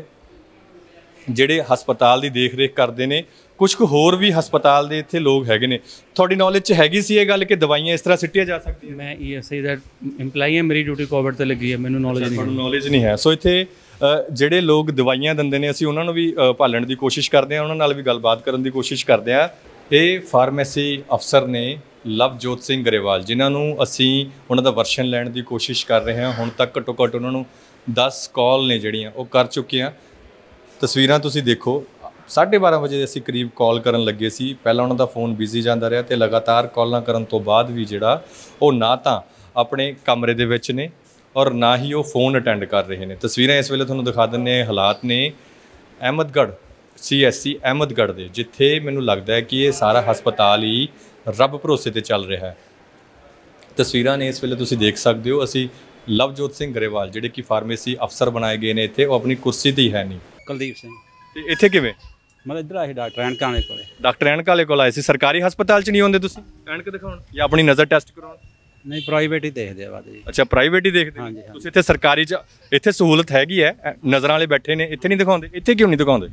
ਜਿਹੜੇ ਹਸਪਤਾਲ ਦੀ ਦੇਖ ਰੇਖ ਕਰਦੇ ਨੇ। ਕੁਝ ਕੁ ਹੋਰ ਵੀ ਹਸਪਤਾਲ ਦੇ ਇੱਥੇ ਲੋਕ ਹੈਗੇ ਨੇ। ਤੁਹਾਡੀ ਨੌਲੇਜ 'ਚ ਹੈਗੀ ਸੀ ਇਹ ਗੱਲ ਕਿ ਦਵਾਈਆਂ ਇਸ ਤਰ੍ਹਾਂ ਸਿੱਟੀਆਂ ਜਾ ਸਕਦੀਆਂ? ਮੈਂ ਈਐਸਆਈ ਦਾ EMPLOYE ਹਾਂ, ਮੇਰੀ ਡਿਊਟੀ ਕੋਵਿਡ ਤੇ ਲੱਗੀ ਹੈ, ਮੈਨੂੰ ਨੌਲੇਜ ਨਹੀਂ ਤੁਹਾਨੂੰ ਨੌਲੇਜ ਨਹੀਂ ਹੈ। ਸੋ ਇੱਥੇ ਅ, ਜਿਹੜੇ ਲੋਕ ਦਵਾਈਆਂ ਦਿੰਦੇ ਨੇ, ਅਸੀਂ ਉਹਨਾਂ ਨੂੰ ਵੀ ਅ, ਭਾਲਣ ਦੀ ਕੋਸ਼ਿਸ਼ ਕਰਦੇ ਹਾਂ, ਉਹਨਾਂ ਨਾਲ ਵੀ ਗੱਲਬਾਤ ਕਰਨ ਦੀ ਕੋਸ਼ਿਸ਼ ਕਰਦੇ ਹਾਂ। ਇਹ ਫਾਰਮੇਸੀ ਅਫਸਰ ਨੇ ਲਵਜੋਤ ਸਿੰਘ ਗਰੇਵਾਲ, ਜਿਨ੍ਹਾਂ ਨੂੰ ਅਸੀਂ ਉਹਨਾਂ ਦਾ ਵਰਸ਼ਨ ਲੈਣ ਦੀ ਕੋਸ਼ਿਸ਼ ਕਰ ਰਹੇ ਹਾਂ। ਹੁਣ ਤੱਕ ਘੱਟੋ ਘੱਟ ਉਹਨਾਂ ਨੂੰ ਦਸ ਕਾਲ ਨੇ ਜਿਹੜੀਆਂ ਉਹ ਕਰ ਚੁੱਕੇ ਹਾਂ। ਤਸਵੀਰਾਂ ਤੁਸੀਂ ਦੇਖੋ, ਸਾਢੇ ਬਾਰਾਂ ਵਜੇ ਅਸੀਂ ਕਰੀਬ ਕਾਲ ਕਰਨ ਲੱਗੇ ਸੀ। ਪਹਿਲਾਂ ਉਹਨਾਂ ਦਾ ਫੋਨ ਬਿਜ਼ੀ ਜਾਂਦਾ ਰਿਹਾ ਤੇ ਲਗਾਤਾਰ ਕਾਲਾਂ ਕਰਨ ਤੋਂ ਬਾਅਦ ਵੀ ਜਿਹੜਾ ਉਹ ਨਾ ਤਾਂ ਆਪਣੇ ਕਮਰੇ ਦੇ ਵਿੱਚ ਨੇ ਔਰ ਨਾ ਹੀ ਉਹ ਫੋਨ ਅਟੈਂਡ ਕਰ ਰਹੇ ਨੇ। ਤਸਵੀਰਾਂ ਇਸ ਵੇਲੇ ਤੁਹਾਨੂੰ ਦਿਖਾ ਦਿੰਦੇ ਹਾਂ। ਹਾਲਾਤ ਨੇ Ahmedgarh C S C Ahmedgarh ਦੇ, ਜਿੱਥੇ ਮੈਨੂੰ ਲੱਗਦਾ ਹੈ ਕਿ ਇਹ ਸਾਰਾ ਹਸਪਤਾਲ ਹੀ ਰੱਬ ਭਰੋਸੇ ਤੇ ਚੱਲ ਰਿਹਾ ਹੈ। ਤਸਵੀਰਾਂ ਨੇ ਇਸ ਵੇਲੇ ਤੁਸੀਂ ਦੇਖ ਸਕਦੇ ਹੋ। ਅਸੀਂ ਲਵਜੋਤ ਸਿੰਘ ਗਰੇਵਾਲ ਜਿਹੜੇ ਕਿ ਫਾਰਮੇਸੀ ਅਫਸਰ ਬਣਾਏ ਗਏ ਨੇ ਇੱਥੇ, ਉਹ ਆਪਣੀ ਕੁਰਸੀ ਤੇ ਹੀ ਹੈ ਨਹੀਂ। ਕੁਲਦੀਪ ਸਿੰਘ, ਤੇ ਇੱਥੇ ਕਿਵੇਂ? ਮੈਂ ਇੱਧਰ ਆਇਆ ਡਾਕਟਰ ਐਨਕਾਂ ਵਾਲੇ ਕੋਲੇ। ਡਾਕਟਰ ਐਨਕ ਵਾਲੇ ਕੋਲ ਆਏ ਸੀ। ਸਰਕਾਰੀ ਹਸਪਤਾਲ 'ਚ ਨਹੀਂ ਆਉਂਦੇ ਤੁਸੀਂ ਐਨਕ ਦਿਖਾਉਣ ਜਾਂ ਆਪਣੀ ਨਜ਼ਰ ਟੈਸਟ ਕਰਾਉਣ? ਨਹੀਂ, ਪ੍ਰਾਈਵੇਟ ਹੀ ਦੇਖਦੇ ਆ ਬਾਦ ਜੀ। ਅੱਛਾ, ਪ੍ਰਾਈਵੇਟ ਹੀ ਦੇਖਦੇ? ਹਾਂਜੀ, ਹਾਂਜੀ। ਤੁਸੀਂ ਇੱਥੇ ਸਰਕਾਰੀ 'ਚ, ਇੱਥੇ ਸਹੂਲਤ ਹੈਗੀ ਹੈ, ਨਜ਼ਰਾਂ ਵਾਲੇ ਬੈਠੇ ਨੇ, ਇੱਥੇ ਨਹੀਂ ਦਿਖਾਉਂਦੇ? ਇੱਥੇ ਕਿਉਂ ਨਹੀਂ ਦਿਖਾਉਂਦੇ?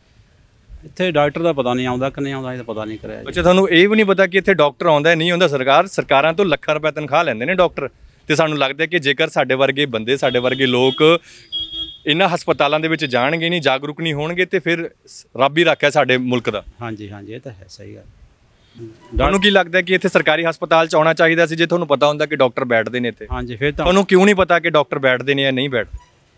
ਇੱਥੇ ਡਾਕਟਰ ਦਾ ਪਤਾ ਨਹੀਂ ਆਉਂਦਾ ਕਿ ਨਹੀਂ ਆਉਂਦਾ, ਇਹ ਤਾਂ ਪਤਾ ਨਹੀਂ ਕਰਿਆ ਜੀ। ਅੱਛਾ, ਤੁਹਾਨੂੰ ਇਹ ਵੀ ਨਹੀਂ ਪਤਾ ਕਿ ਇੱਥੇ ਡਾਕਟਰ ਆਉਂਦਾ ਨਹੀਂ ਆਉਂਦਾ? ਸਰਕਾਰ ਸਰਕਾਰਾਂ ਤੋਂ ਲੱਖਾਂ ਰੁਪਏ ਤਨਖਾਹ ਲੈਂਦੇ ਨੇ ਡਾਕਟਰ, ਤੇ ਸਾਨੂੰ ਲੱਗਦਾ ਕਿ ਜੇਕਰ ਸਾਡੇ ਵਰਗੇ ਬੰਦੇ, ਸਾਡੇ ਵਰਗੇ ਲੋਕ ਇਹਨਾਂ ਹਸਪਤਾਲਾਂ ਦੇ ਵਿੱਚ ਜਾਣਗੇ ਨਹੀਂ, ਜਾਗਰੂਕ ਨਹੀਂ ਹੋਣਗੇ, ਤੇ ਫਿਰ ਰੱਬ ਹੀ ਰੱਖਿਆ ਸਾਡੇ ਮੁਲਕ ਦਾ। ਹਾਂਜੀ ਹਾਂਜੀ, ਇਹ ਤਾਂ ਹੈ, ਸਹੀ ਗੱਲ। ਤੁਹਾਨੂੰ ਕੀ ਲੱਗਦਾ ਕਿ ਇੱਥੇ ਸਰਕਾਰੀ ਹਸਪਤਾਲ 'ਚ ਆਉਣਾ ਚਾਹੀਦਾ ਸੀ ਜੇ ਤੁਹਾਨੂੰ ਪਤਾ ਹੁੰਦਾ ਕਿ ਡਾਕਟਰ ਬੈਠਦੇ ਨੇ ਇੱਥੇ? ਹਾਂਜੀ, ਫਿਰ ਤਾਂ ਤੁਹਾਨੂੰ ਕਿਉਂ ਨਹੀਂ ਪਤਾ ਕਿ ਡਾਕਟਰ ਬੈਠਦੇ ਨੇ ਜਾਂ ਨਹੀਂ ਬੈਠਦੇ?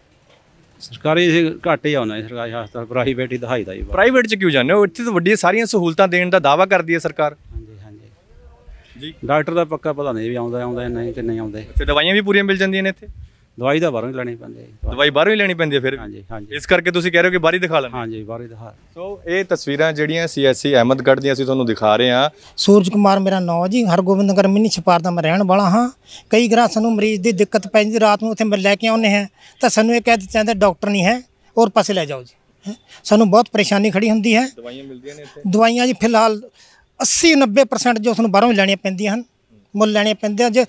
ਸਰਕਾਰੀ ਘੱਟ ਹੀ ਆਉਣਾ ਸਰਕਾਰੀ ਹਸਪਤਾਲ, ਪ੍ਰਾਈਵੇਟ ਹੀ ਦਿਖਾਈ ਦਾ ਜੀ। ਪ੍ਰਾਈਵੇਟ 'ਚ ਕਿਉਂ ਜਾਂਦੇ ਹੋ? ਇੱਥੇ ਤਾਂ ਵੱਡੀਆਂ ਸਾਰੀਆਂ ਸਹੂਲਤਾਂ ਦੇਣ ਦਾ ਦਾਅਵਾ ਕਰਦੀ ਹੈ ਸਰਕਾਰ। ਹਾਂਜੀ ਹਾਂਜੀ ਜੀ। ਡਾਕਟਰ ਦਾ ਪੱਕਾ ਪਤਾ ਨਹੀਂ ਵੀ ਆਉਂਦਾ ਆਉਂਦਾ ਨਹੀਂ ਕਿ ਨਹੀਂ ਆਉਂਦੇ। ਤੇ ਦਵਾਈਆਂ ਵੀ ਪੂਰੀਆਂ ਮਿਲ ਜਾਂਦੀਆਂ ਨੇ ਇੱਥੇ? ਦਵਾਈ ਤਾਂ ਬਾਹਰੋਂ ਹੀ ਲੈਣੀ ਪੈਂਦੀ ਹੈ ਜੀ। ਦਵਾਈ ਬਾਹਰੋਂ ਹੀ ਲੈਣੀ ਪੈਂਦੀ ਹੈ ਫਿਰ? ਹਾਂਜੀ ਹਾਂਜੀ ਇਸ ਕਰਕੇ ਤੁਸੀਂ ਕਹਿ ਰਹੇ ਹੋ ਕਿ ਬਾਹਰ ਹੀ ਦਿਖਾ ਲੈਣਾ? ਹਾਂਜੀ, ਬਾਹਰੋਂ ਹੀ ਦਿਖਾ। ਸੋ ਇਹ ਤਸਵੀਰਾਂ ਜਿਹੜੀਆਂ ਸੀ ਐਸ ਸੀ ਅਹਿਮਦਗੜ੍ਹ ਦੀਆਂ ਅਸੀਂ ਤੁਹਾਨੂੰ ਦਿਖਾ ਰਹੇ ਹਾਂ। ਸੂਰਜ ਕੁਮਾਰ ਮੇਰਾ ਨਾਂ ਜੀ, ਹਰਗੋਬਿੰਦ ਨਗਰ ਮਿੰਨੀ ਛਪਾਰ ਦਾ ਮੈਂ ਰਹਿਣ ਵਾਲਾ ਹਾਂ। ਕਈ ਵਾਰ ਸਾਨੂੰ ਮਰੀਜ਼ ਦੀ ਦਿੱਕਤ ਪੈਂਦੀ, ਰਾਤ ਨੂੰ ਉੱਥੇ ਮੈਂ ਲੈ ਕੇ ਆਉਂਦੇ ਹਾਂ ਤਾਂ ਸਾਨੂੰ ਇਹ ਕਹਿ ਦਿੱਤਾ ਜਾਂਦਾ ਡਾਕਟਰ ਨਹੀਂ ਹੈ ਔਰ ਪਾਸੇ ਲੈ ਜਾਓ ਜੀ। ਹੈਂ। ਸਾਨੂੰ ਬਹੁਤ ਪਰੇਸ਼ਾਨੀ ਖੜੀ ਹੁੰਦੀ ਹੈ। ਦਵਾਈਆਂ ਮਿਲਦੀਆਂ ਨੇ ਇੱਥੇ? ਦਵਾਈਆਂ ਜੀ ਫਿਲਹਾਲ ਅੱਸੀ ਨੱਬੇ ਪਰਸੈਂਟ ਜੋ ਸਾਨੂੰ ਬਾਹਰੋਂ ਲੈਣੀਆਂ ਪੈਂਦੀਆਂ ਹਨ, ਮੁੱਲ ਲੈਣੀਆਂ ਪੈਂਦੀਆਂ, ਜੇ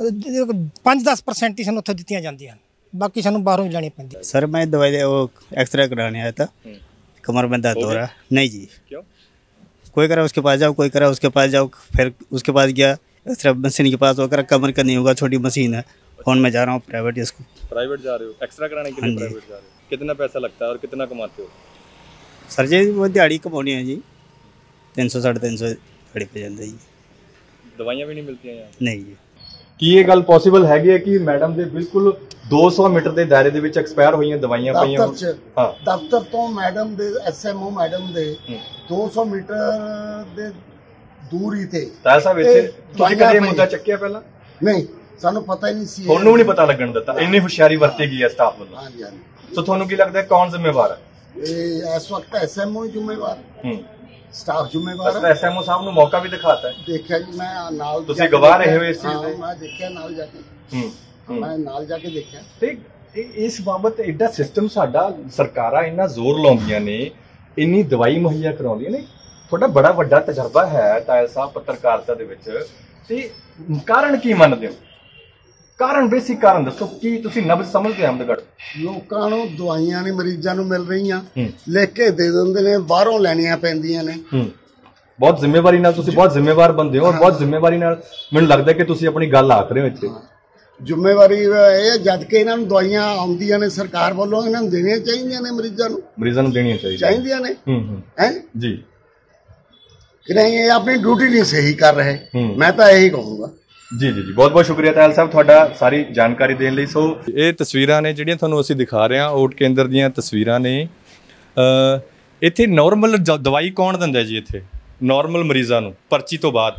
ਪੰਜ ਦਸ ਪਰਸੈਂਟ ਹੀ ਸਾਨੂੰ ਉੱਥੋਂ ਦਿੱਤੀਆਂ ਜਾਂਦੀਆਂ ਹਨ, बाकी सानू बाहरों ही लेनी पैंदी। सर मैं दवाई दे वो एक्सरे कराने आया था, कमर में दर्द हो रहा। नहीं जी। क्यों? कोई करा उसके पास जाओ, कोई करा उसके पास जाओ, फिर उसके पास गया एक्सरे मशीन के पास, वो करा कमर का नहीं होगा, छोटी मशीन है। फोन में जा रहा हूँ प्राइवेट, इसको प्राइवेट जा रहे हो एक्सरा कराने के लिए? प्राइवेट जा रहे हो, कितना पैसा लगता है और कितना कमाते हो? सर जी वो दिहाड़ी कमानी है जी, तीन सौ साढ़े तीन सौ दिहाड़ी पे जाता जी। दवाइयाँ भी नहीं मिलती हैं यहाँ? नहीं जी। ਕੀ ਇਹ ਗੱਲ ਪੋਸੀਬਲ ਹੈਗੀ ਹੈ ਕਿ ਮੈਡਮ ਦੇ ਬਿਲਕੁਲ ਦੋ ਸੌ ਮੀਟਰ ਦੇ ਦਾਇਰੇ ਦੇ ਵਿੱਚ ਐਕਸਪਾਇਰ ਹੋਈਆਂ ਦਵਾਈਆਂ ਪਈਆਂ? ਦਫ਼ਤਰ 'ਚ, ਹਾਂ ਦਫ਼ਤਰ ਤੋਂ ਮੈਡਮ ਦੇ ਐਸਐਮਓ ਮੈਡਮ ਦੇ ਦੋ ਸੌ ਮੀਟਰ ਦੇ ਦੂਰੀ ਤੇ। ਤਾਂ ਸਾਹਿਬ ਇੱਥੇ ਤੁਸੀਂ ਕਦੇ ਮੁੱਦਾ ਚੱਕਿਆ ਪਹਿਲਾਂ? ਨਹੀਂ, ਸਾਨੂੰ ਪਤਾ ਹੀ ਨਹੀਂ ਸੀ। ਤੁਹਾਨੂੰ ਨਹੀਂ ਪਤਾ ਲੱਗਣ ਦਿੱਤਾ? ਇੰਨੀ ਹੁਸ਼ਿਆਰੀ ਵਰਤੀ ਗਈ ਹੈ ਸਟਾਫ ਵੱਲੋਂ? ਹਾਂਜੀ ਹਾਂਜੀ। ਸੋ ਤੁਹਾਨੂੰ ਕੀ ਲੱਗਦਾ ਕੌਣ ਜ਼ਿੰਮੇਵਾਰ ਹੈ? ਇਹ ਇਸ ਵਕਤ ਐਸਐਮਓ ਹੀ ਜ਼ਿੰਮੇਵਾਰ, ਹੂੰ, ਸਟਾਫ ਜ਼ਿੰਮੇਵਾਰ ਹੈ। ਐਸਐਮਓ ਸਾਹਿਬ ਨੂੰ ਮੌਕਾ ਵੀ ਦਿਖਾਤਾ ਹੈ? ਦੇਖਿਆ ਜੀ ਮੈਂ ਨਾਲ। ਤੁਸੀਂ ਗਵਾਹ ਰਹੇ ਹੋ ਇਸ ਚੀਜ਼ ਦੇ? ਮੈਂ ਦੇਖਿਆ ਨਾਲ ਜਾ ਕੇ। ਹੂੰ, ਮੈਂ ਨਾਲ ਜਾ ਕੇ ਦੇਖਿਆ। ਤੇ ਇਸ ਬਾਬਤ ਐਡਾ ਸਿਸਟਮ ਸਾਡਾ, ਸਰਕਾਰਾਂ ਇੰਨਾ ਜ਼ੋਰ ਲਾਉਂਦੀਆਂ ਨੇ, ਇੰਨੀ ਦਵਾਈ ਮੁਹੱਈਆ ਕਰਾਉਂਦੀਆਂ ਨੇ। ਤੁਹਾਡਾ ਬੜਾ ਵੱਡਾ ਤਜਰਬਾ ਹੈ ਤਾਇਲ ਸਾਹਿਬ ਪੱਤਰਕਾਰਤਾ ਦੇ ਵਿੱਚ, ਤੇ ਕਾਰਨ ਕੀ ਮੰਨਦੇ ਹੋ? ਕਾਰਨ ਬੇਸਿਕ ਕਾਰਨ ਦੱਸੋ ਕੀ ਤੁਸੀਂ ਨਬਜ਼ ਸਮਝਦੇ ਹੋ ਅਹਿਮਦਗੜ੍ਹ? ਲੋਕਾਂ ਨੂੰ ਦਵਾਈਆਂ ਨਹੀਂ ਮਰੀਜ਼ਾਂ ਨੂੰ ਮਿਲ ਰਹੀਆਂ, ਲਿਖ ਕੇ ਦੇ ਦਿੰਦੇ ਨੇ, ਬਾਹਰੋਂ ਲੈਣੀਆਂ ਪੈਂਦੀਆਂ ਨੇ। ਬਹੁਤ ਜ਼ਿੰਮੇਵਾਰੀ ਨਾਲ ਤੁਸੀਂ ਬਹੁਤ ਜ਼ਿੰਮੇਵਾਰ ਬੰਦੇ ਹੋ ਔਰ ਬਹੁਤ ਜ਼ਿੰਮੇਵਾਰੀ ਨਾਲ ਮੈਨੂੰ ਲੱਗਦਾ ਕਿ ਤੁਸੀਂ ਆਪਣੀ ਗੱਲ ਆਖ ਰਹੇ ਹੋ ਇੱਥੇ। ਜ਼ਿੰਮੇਵਾਰੀ ਇਹ ਜਦ ਕਿ ਇਹਨਾਂ ਨੂੰ ਦਵਾਈਆਂ ਆਉਂਦੀਆਂ ਨੇ ਸਰਕਾਰ ਵੱਲੋਂ, ਇਹਨਾਂ ਨੂੰ ਦੇਣੀਆਂ ਚਾਹੀਦੀਆਂ ਨੇ ਮਰੀਜ਼ਾਂ ਨੂੰ, ਮਰੀਜ਼ਾਂ ਨੂੰ ਦੇਣੀਆਂ ਚਾਹੀਦੀਆਂ ਚਾਹੀਦੀਆਂ ਨੇ ਹੈ ਜੀ ਕਿ ਨਹੀਂ? ਇਹ ਆਪਣੀ ਡਿਊਟੀ ਨਹੀਂ ਸਹੀ ਕਰ ਰਹੇ, ਮੈਂ ਤਾਂ ਇਹੀ ਕਹੂੰਗਾ। ਜੀ ਜੀ ਜੀ ਬਹੁਤ ਬਹੁਤ ਸ਼ੁਕਰੀਆ ਤਾਇਲ ਸਾਹਿਬ ਤੁਹਾਡਾ ਸਾਰੀ ਜਾਣਕਾਰੀ ਦੇਣ ਲਈ। ਸੋ ਇਹ ਤਸਵੀਰਾਂ ਨੇ ਜਿਹੜੀਆਂ ਤੁਹਾਨੂੰ ਅਸੀਂ ਦਿਖਾ ਰਹੇ ਹਾਂ, ਓਟ ਕੇਂਦਰ ਦੀਆਂ ਤਸਵੀਰਾਂ ਨੇ। ਇੱਥੇ ਨਾਰਮਲ ਦਵਾਈ ਕੌਣ ਦਿੰਦਾ ਜੀ? ਇੱਥੇ ਨਾਰਮਲ ਮਰੀਜ਼ਾਂ ਨੂੰ ਪਰਚੀ ਤੋਂ ਬਾਅਦ,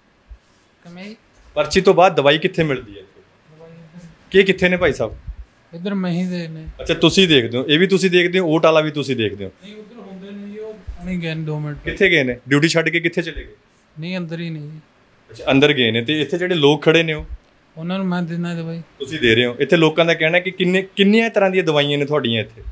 ਪਰਚੀ ਤੋਂ ਬਾਅਦ ਦਵਾਈ ਕਿੱਥੇ ਮਿਲਦੀ ਹੈ? ਕੀ ਕਿੱਥੇ ਨੇ ਭਾਈ ਸਾਹਿਬ? ਇੱਧਰ ਮਹੀਂ ਦੇ ਨੇ। ਅੱਛਾ ਤੁਸੀਂ ਦੇਖਦੇ ਹੋ, ਇਹ ਵੀ ਤੁਸੀਂ ਦੇਖਦੇ ਹੋ, ਓਟ ਵਾਲਾ ਵੀ ਤੁਸੀਂ ਦੇਖਦੇ ਹੋ? ਨਹੀਂ ਉੱਧਰ ਹੁੰਦੇ ਨਹੀਂ, ਉਹ ਨਹੀਂ ਗਏ ਦੋ ਮਿੰਟ। ਕਿੱਥੇ ਗਏ ਨੇ? ਡਿਊਟੀ ਛੱਡ ਕੇ ਕਿੱਥੇ ਚਲੇ ਗਏ? ਨਹੀਂ ਅੰਦਰ ਹੀ ਨਹੀਂ। ਅੱਛਾ ਅੰਦਰ ਗਏ ਨੇ। ਤੇ ਇੱਥੇ ਜਿਹੜੇ ਲੋਕ ਖੜੇ ਨੇ ਉਹ ਉਹਨਾਂ ਨੂੰ ਮੈਂ ਦਿੰਦਾ ਦਵਾਈ। ਤੁਸੀਂ ਦੇ ਰਹੇ ਹੋ? ਇੱਥੇ ਲੋਕਾਂ ਦਾ ਕਹਿਣਾ ਕਿ ਕਿੰਨੇ ਕਿੰਨੀਆਂ ਤਰ੍ਹਾਂ ਦੀਆਂ ਦਵਾਈਆਂ ਨੇ ਤੁਹਾਡੀਆਂ ਇੱਥੇ?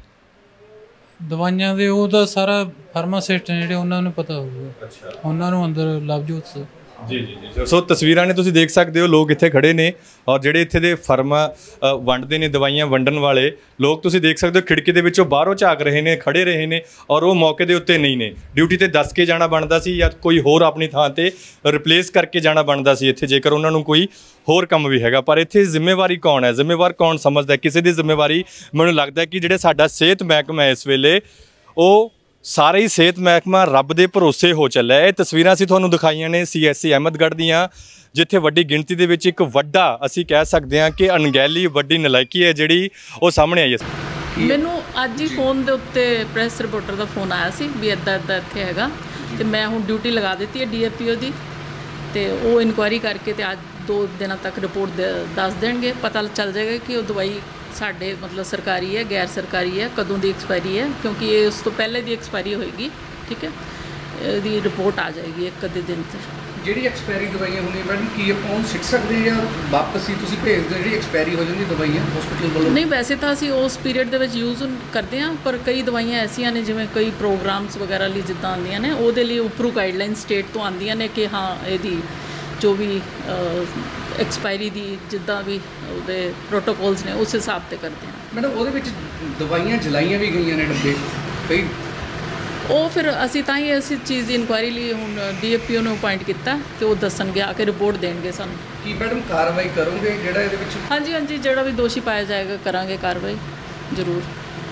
ਦਵਾਈਆਂ ਦੇ ਉਹ ਤਾਂ ਸਾਰਾ ਫਾਰਮਾਸਿਸਟ ਨੇ ਜਿਹੜੇ, ਉਹਨਾਂ ਨੂੰ ਪਤਾ ਹੋਊਗਾ। ਅੱਛਾ ਉਹਨਾਂ ਨੂੰ ਅੰਦਰ ਲਵਜੋਤ ਸਰ। ਜੀ ਜੀ ਜੀ ਸੋ ਤਸਵੀਰਾਂ ਨੇ ਤੁਸੀਂ ਦੇਖ ਸਕਦੇ ਹੋ, ਲੋਕ ਇੱਥੇ ਖੜੇ ਨੇ ਔਰ ਜਿਹੜੇ ਇੱਥੇ ਦੇ ਫਰਮਾ ਵੰਡਦੇ ਨੇ, ਦਵਾਈਆਂ ਵੰਡਣ ਵਾਲੇ ਲੋਕ ਤੁਸੀਂ ਦੇਖ ਸਕਦੇ ਹੋ ਖਿੜਕੀ ਦੇ ਵਿੱਚੋਂ ਬਾਹਰੋਂ ਝਾਕ ਰਹੇ ਨੇ, ਖੜੇ ਰਹੇ ਨੇ ਔਰ ਉਹ ਮੌਕੇ ਦੇ ਉੱਤੇ ਨਹੀਂ ਨੇ। ਡਿਊਟੀ ਤੇ ਦੱਸ ਕੇ ਜਾਣਾ ਬਣਦਾ ਸੀ ਜਾਂ ਕੋਈ ਹੋਰ ਆਪਣੀ ਥਾਂ ਤੇ ਰਿਪਲੇਸ ਕਰਕੇ ਜਾਣਾ ਬਣਦਾ ਸੀ ਇੱਥੇ, ਜੇਕਰ ਉਹਨਾਂ ਨੂੰ ਕੋਈ ਹੋਰ ਕੰਮ ਵੀ ਹੈਗਾ। ਪਰ ਇੱਥੇ ਜ਼ਿੰਮੇਵਾਰੀ ਕੌਣ ਹੈ? ਜ਼ਿੰਮੇਵਾਰ ਕੌਣ ਸਮਝਦਾ? ਕਿਸੇ ਦੀ ਜ਼ਿੰਮੇਵਾਰੀ ਮੈਨੂੰ ਲੱਗਦਾ ਕਿ ਜਿਹੜੇ ਸਾਡਾ ਸਿਹਤ ਮਹਿਕਮਾ ਇਸ ਵੇਲੇ ਉਹ ਸਾਰਾ ਹੀ ਸਿਹਤ ਮਹਿਕਮਾ ਰੱਬ ਦੇ ਭਰੋਸੇ ਹੋ ਚੱਲਿਆ। ਇਹ ਤਸਵੀਰਾਂ ਅਸੀਂ ਤੁਹਾਨੂੰ ਦਿਖਾਈਆਂ ਨੇ ਸੀ ਐਸ ਸੀ ਅਹਿਮਦਗੜ੍ਹ ਦੀਆਂ, ਜਿੱਥੇ ਵੱਡੀ ਗਿਣਤੀ ਦੇ ਵਿੱਚ ਇੱਕ ਵੱਡਾ ਅਸੀਂ ਕਹਿ ਸਕਦੇ ਹਾਂ ਕਿ ਅਣਗਹਿਲੀ, ਵੱਡੀ ਨਲਾਇਕੀ ਹੈ ਜਿਹੜੀ ਉਹ ਸਾਹਮਣੇ ਆਈ ਹੈ। ਮੈਨੂੰ ਅੱਜ ਹੀ ਫੋਨ ਦੇ ਉੱਤੇ ਪ੍ਰੈਸ ਰਿਪੋਰਟਰ ਦਾ ਫੋਨ ਆਇਆ ਸੀ ਵੀ ਇੱਦਾਂ ਇੱਦਾਂ ਇੱਥੇ ਹੈਗਾ, ਤੇ ਮੈਂ ਹੁਣ ਡਿਊਟੀ ਲਗਾ ਦਿੱਤੀ ਹੈ ਡੀ ਐਫ ਪੀ ਓ ਦੀ, ਤੇ ਉਹ ਇਨਕੁਆਇਰੀ ਕਰਕੇ ਤੇ ਅੱਜ ਦੋ ਦਿਨਾਂ ਤੱਕ ਰਿਪੋਰਟ ਦੱਸ ਦੇਣਗੇ। ਪਤਾ ਚੱਲ ਜਾਏਗਾ ਕਿ ਉਹ ਦਵਾਈ ਸਾਡੇ ਮਤਲਬ ਸਰਕਾਰੀ ਹੈ, ਗੈਰ ਸਰਕਾਰੀ ਹੈ, ਕਦੋਂ ਦੀ ਐਕਸਪਾਇਰੀ ਹੈ, ਕਿਉਂਕਿ ਇਹ ਉਸ ਤੋਂ ਪਹਿਲੇ ਦੀ ਐਕਸਪਾਇਰੀ ਹੋਏਗੀ। ਠੀਕ ਹੈ, ਇਹਦੀ ਰਿਪੋਰਟ ਆ ਜਾਏਗੀ ਇੱਕ ਅੱਧੇ ਦਿਨ ਤੱਕ। ਜਿਹੜੀ ਐਕਸਪਾਇਰੀ ਦਵਾਈਆਂ ਹੁੰਦੀਆਂ ਮੈਡਮ, ਕੀ ਆਪਾਂ ਉਹਨੂੰ ਸਿੱਖ ਸਕਦੇ ਜਾਂ ਵਾਪਸ ਹੀ ਤੁਸੀਂ ਭੇਜਦੇ? ਜਿਹੜੀ ਐਕਸਪਾਇਰੀ ਹੋ ਜਾਂਦੀ ਦਵਾਈਆਂ ਹਸਪੀਟਲ ਵੱਲੋਂ? ਨਹੀਂ, ਵੈਸੇ ਤਾਂ ਅਸੀਂ ਉਸ ਪੀਰੀਅਡ ਦੇ ਵਿੱਚ ਯੂਜ਼ ਕਰਦੇ ਹਾਂ, ਪਰ ਕਈ ਦਵਾਈਆਂ ਐਸੀਆਂ ਨੇ ਜਿਵੇਂ ਕਈ ਪ੍ਰੋਗਰਾਮਸ ਵਗੈਰਾ ਲਈ ਜਿੱਦਾਂ ਆਉਂਦੀਆਂ ਨੇ, ਉਹਦੇ ਲਈ ਉੱਪਰੋਂ ਗਾਈਡਲਾਈਨ ਸਟੇਟ ਤੋਂ ਆਉਂਦੀਆਂ ਨੇ ਕਿ ਹਾਂ ਇਹਦੀ ਜੋ ਵੀ ਐਕਸਪਾਇਰੀ ਦੀ ਜਿੱਦਾਂ ਵੀ ਉਹਦੇ ਪ੍ਰੋਟੋਕੋਲਸ ਨੇ ਉਸ ਹਿਸਾਬ ਤੇ ਕਰਦੇ ਹਾਂ। ਮੈਡਮ ਉਹਦੇ ਵਿੱਚ ਦਵਾਈਆਂ ਜਲਾਈਆਂ ਵੀ ਗਈਆਂ ਨੇ ਡੱਬੇ ਕਈ, ਉਹ ਫਿਰ ਅਸੀਂ ਤਾਂ ਹੀ ਇਸ ਚੀਜ਼ ਦੀ ਇਨਕੁਆਇਰੀ ਲਈ ਹੁਣ ਡੀ ਐਫ ਪੀ ਓ ਨੂੰ ਅਪਾਇੰਟ ਕੀਤਾ ਤੇ ਉਹ ਦੱਸਣਗੇ, ਆ ਕੇ ਰਿਪੋਰਟ ਦੇਣਗੇ ਸਾਨੂੰ। ਕੀ ਮੈਡਮ ਕਾਰਵਾਈ ਕਰੋਗੇ ਜਿਹੜਾ ਇਹਦੇ ਵਿੱਚ? ਹਾਂਜੀ ਹਾਂਜੀ, ਜਿਹੜਾ ਵੀ ਦੋਸ਼ੀ ਪਾਇਆ ਜਾਏਗਾ ਕਰਾਂਗੇ ਕਾਰਵਾਈ ਜ਼ਰੂਰ।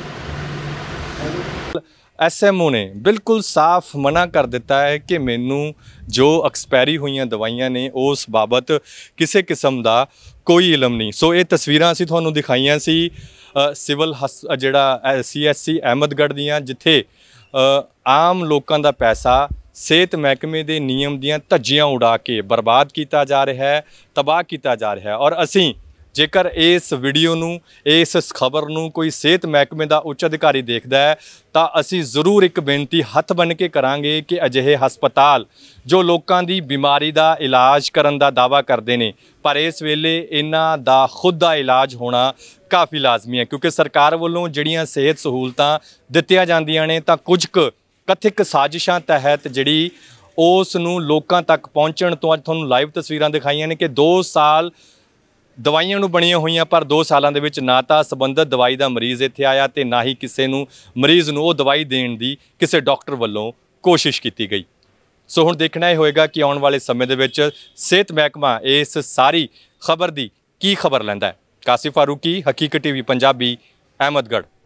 ਐਸ ਐਮ ਓ ਨੇ ਬਿਲਕੁਲ ਸਾਫ਼ ਮਨਾ ਕਰ ਦਿੱਤਾ ਹੈ ਕਿ ਮੈਨੂੰ ਜੋ ਐਕਸਪਾਇਰੀ ਹੋਈਆਂ ਦਵਾਈਆਂ ਨੇ ਉਸ ਬਾਬਤ ਕਿਸੇ ਕਿਸਮ ਦਾ ਕੋਈ ਇਲਮ ਨਹੀਂ। ਸੋ ਇਹ ਤਸਵੀਰਾਂ ਅਸੀਂ ਤੁਹਾਨੂੰ ਦਿਖਾਈਆਂ ਸੀ ਸਿਵਲ ਹਸ ਜਿਹੜਾ ਸੀ ਐਸ ਸੀ ਅਹਿਮਦਗੜ੍ਹ ਦੀਆਂ, ਜਿੱਥੇ ਆਮ ਲੋਕਾਂ ਦਾ ਪੈਸਾ ਸਿਹਤ ਮਹਿਕਮੇ ਦੇ ਨਿਯਮ ਦੀਆਂ ਧੱਜੀਆਂ ਉਡਾ ਕੇ ਬਰਬਾਦ ਕੀਤਾ ਜਾ ਰਿਹਾ ਹੈ, ਤਬਾਹ ਕੀਤਾ ਜਾ ਰਿਹਾ ਹੈ। ਔਰ ਅਸੀਂ ਜੇਕਰ ਇਸ ਵੀਡੀਓ ਨੂੰ, ਇਸ ਖਬਰ ਨੂੰ ਕੋਈ ਸਿਹਤ ਮਹਿਕਮੇ ਦਾ ਉੱਚ ਅਧਿਕਾਰੀ ਦੇਖਦਾ ਹੈ ਤਾਂ ਅਸੀਂ ਜ਼ਰੂਰ ਇੱਕ ਬੇਨਤੀ ਹੱਥ ਬੰਨ੍ਹ ਕੇ ਕਰਾਂਗੇ ਕਿ ਅਜਿਹੇ ਹਸਪਤਾਲ ਜੋ ਲੋਕਾਂ ਦੀ ਬਿਮਾਰੀ ਦਾ ਇਲਾਜ ਕਰਨ ਦਾ ਦਾਅਵਾ ਕਰਦੇ ਨੇ, ਪਰ ਇਸ ਵੇਲੇ ਇਹਨਾਂ ਦਾ ਖੁਦ ਦਾ ਇਲਾਜ ਹੋਣਾ ਕਾਫੀ ਲਾਜ਼ਮੀ ਹੈ, ਕਿਉਂਕਿ ਸਰਕਾਰ ਵੱਲੋਂ ਜਿਹੜੀਆਂ ਸਿਹਤ ਸਹੂਲਤਾਂ ਦਿੱਤੀਆਂ ਜਾਂਦੀਆਂ ਨੇ ਤਾਂ ਕੁਝ ਕੁ ਕਥਿਤ ਸਾਜ਼ਿਸ਼ਾਂ ਤਹਿਤ ਜਿਹੜੀ ਉਸ ਨੂੰ ਲੋਕਾਂ ਤੱਕ ਪਹੁੰਚਣ ਤੋਂ, ਅੱਜ ਤੁਹਾਨੂੰ ਲਾਈਵ ਤਸਵੀਰਾਂ ਦਿਖਾਈਆਂ ਨੇ ਕਿ ਦੋ ਸਾਲ ਦਵਾਈਆਂ ਨੂੰ ਬਣੀਆਂ ਹੋਈਆਂ, ਪਰ ਦੋ ਸਾਲਾਂ ਦੇ ਵਿੱਚ ਨਾ ਤਾਂ ਸੰਬੰਧਿਤ ਦਵਾਈ ਦਾ ਮਰੀਜ਼ ਇੱਥੇ ਆਇਆ ਤੇ ਨਾ ਹੀ ਕਿਸੇ ਨੂੰ ਮਰੀਜ਼ ਨੂੰ ਉਹ ਦਵਾਈ ਦੇਣ ਦੀ ਕਿਸੇ ਡਾਕਟਰ ਵੱਲੋਂ ਕੋਸ਼ਿਸ਼ ਕੀਤੀ ਗਈ। ਸੋ ਹੁਣ ਦੇਖਣਾ ਇਹ ਹੋਏਗਾ ਕਿ ਆਉਣ ਵਾਲੇ ਸਮੇਂ ਦੇ ਵਿੱਚ ਸਿਹਤ ਮਹਿਕਮਾ ਇਸ ਸਾਰੀ ਖਬਰ ਦੀ ਕੀ ਖਬਰ ਲੈਂਦਾ ਹੈ। ਕਾਸਿਫ ਫਾਰੂਕੀ, ਹਕੀਕਤ ਟੀਵੀ ਪੰਜਾਬੀ, ਅਹਿਮਦਗੜ੍ਹ।